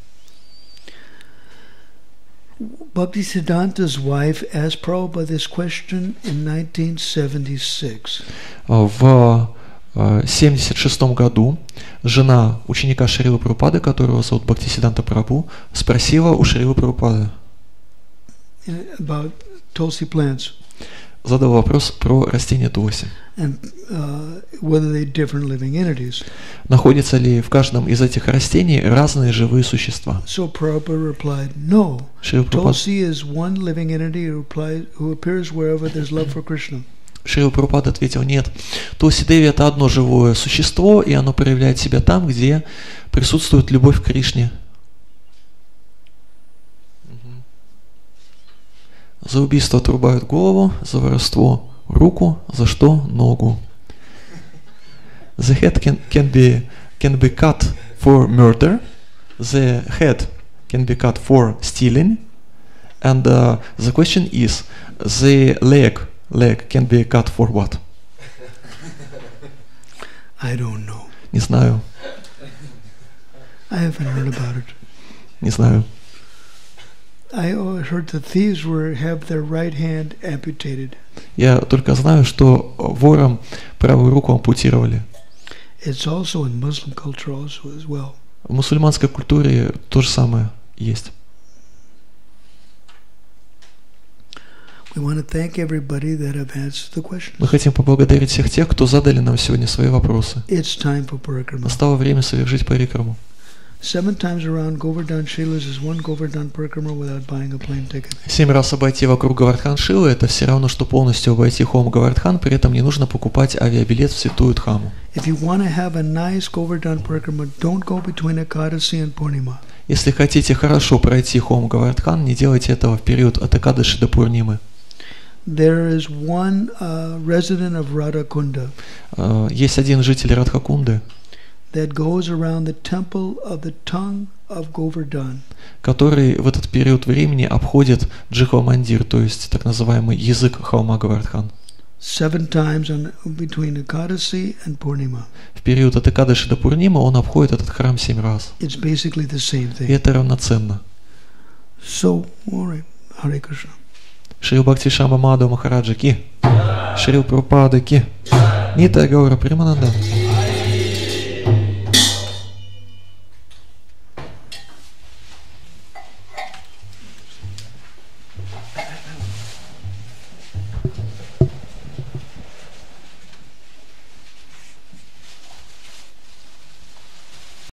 Bhaktisiddhanta's wife asked Prabhupada this question in nineteen seventy-six. В семьдесят шестом году жена ученика Шрилы Прабхупады, которого зовут Бхактисиддханта Прабху, спросила у Шрилы Прабхупады about tulsi plants. Задал вопрос про растения Туласи. And uh, whether they're different living entities. Находятся ли в каждом из этих растений разные живые существа? So Prabhupada replied, no. Шрила Прабхупада Tulsi is one living entity who, applies, who appears wherever there's love for Krishna. Шрила Прабхупада ответил, нет, Тулси Деви это одно живое существо, и оно проявляет себя там, где присутствует любовь к Кришне. За убийство отрубают голову, за воровство руку, за что ногу. The head can, can, be, can be cut for murder, the head can be cut for stealing, and uh, the question is, the leg leg can be cut for what? I don't know. Не знаю. I haven't heard about it. Не знаю. I heard that thieves were have their right hand amputated. Я только знаю, что ворам правую руку ампутировали. It's also in Muslim culture also as well. В мусульманской культуре то же самое есть. We want to thank everybody that have answered the questions. Мы хотим поблагодарить всех тех, кто задали нам сегодня свои вопросы. It's time for parikrama. Настало время совершить парикраму. Seven times around Govardhan Shilas is one Govardhan parikrama without buying a plane ticket. Семь раз обойти вокруг Говардхан-Шилы — это все равно, что полностью обойти холм Говардхан, при этом не нужно покупать авиабилет в Святую Дхаму. If you want to have a nice Govardhan parikrama, don't go between Ekadasi and Purnima. Если хотите хорошо пройти холм Говардхан, не делайте этого в период от Экадаши до Пурнимы. There is one uh, resident of Radhakunda Uh, есть один житель Радхакунды, that goes around the temple of the tongue of Govardhan. который в этот период времени обходит Джихва-мандир, то есть так называемый язык холма Говардхан. Seven times on between Ekadasi and Purnima. В период от Экадаши до Пурнимы он обходит этот храм семь раз. It's basically the same И thing. это равноценно. So, all right, Hare Krishna. Шрил Бхакти Шамба Мадхава Махараджа ки, Шрил Прабхупада ки, Нитай Гаура Примананда.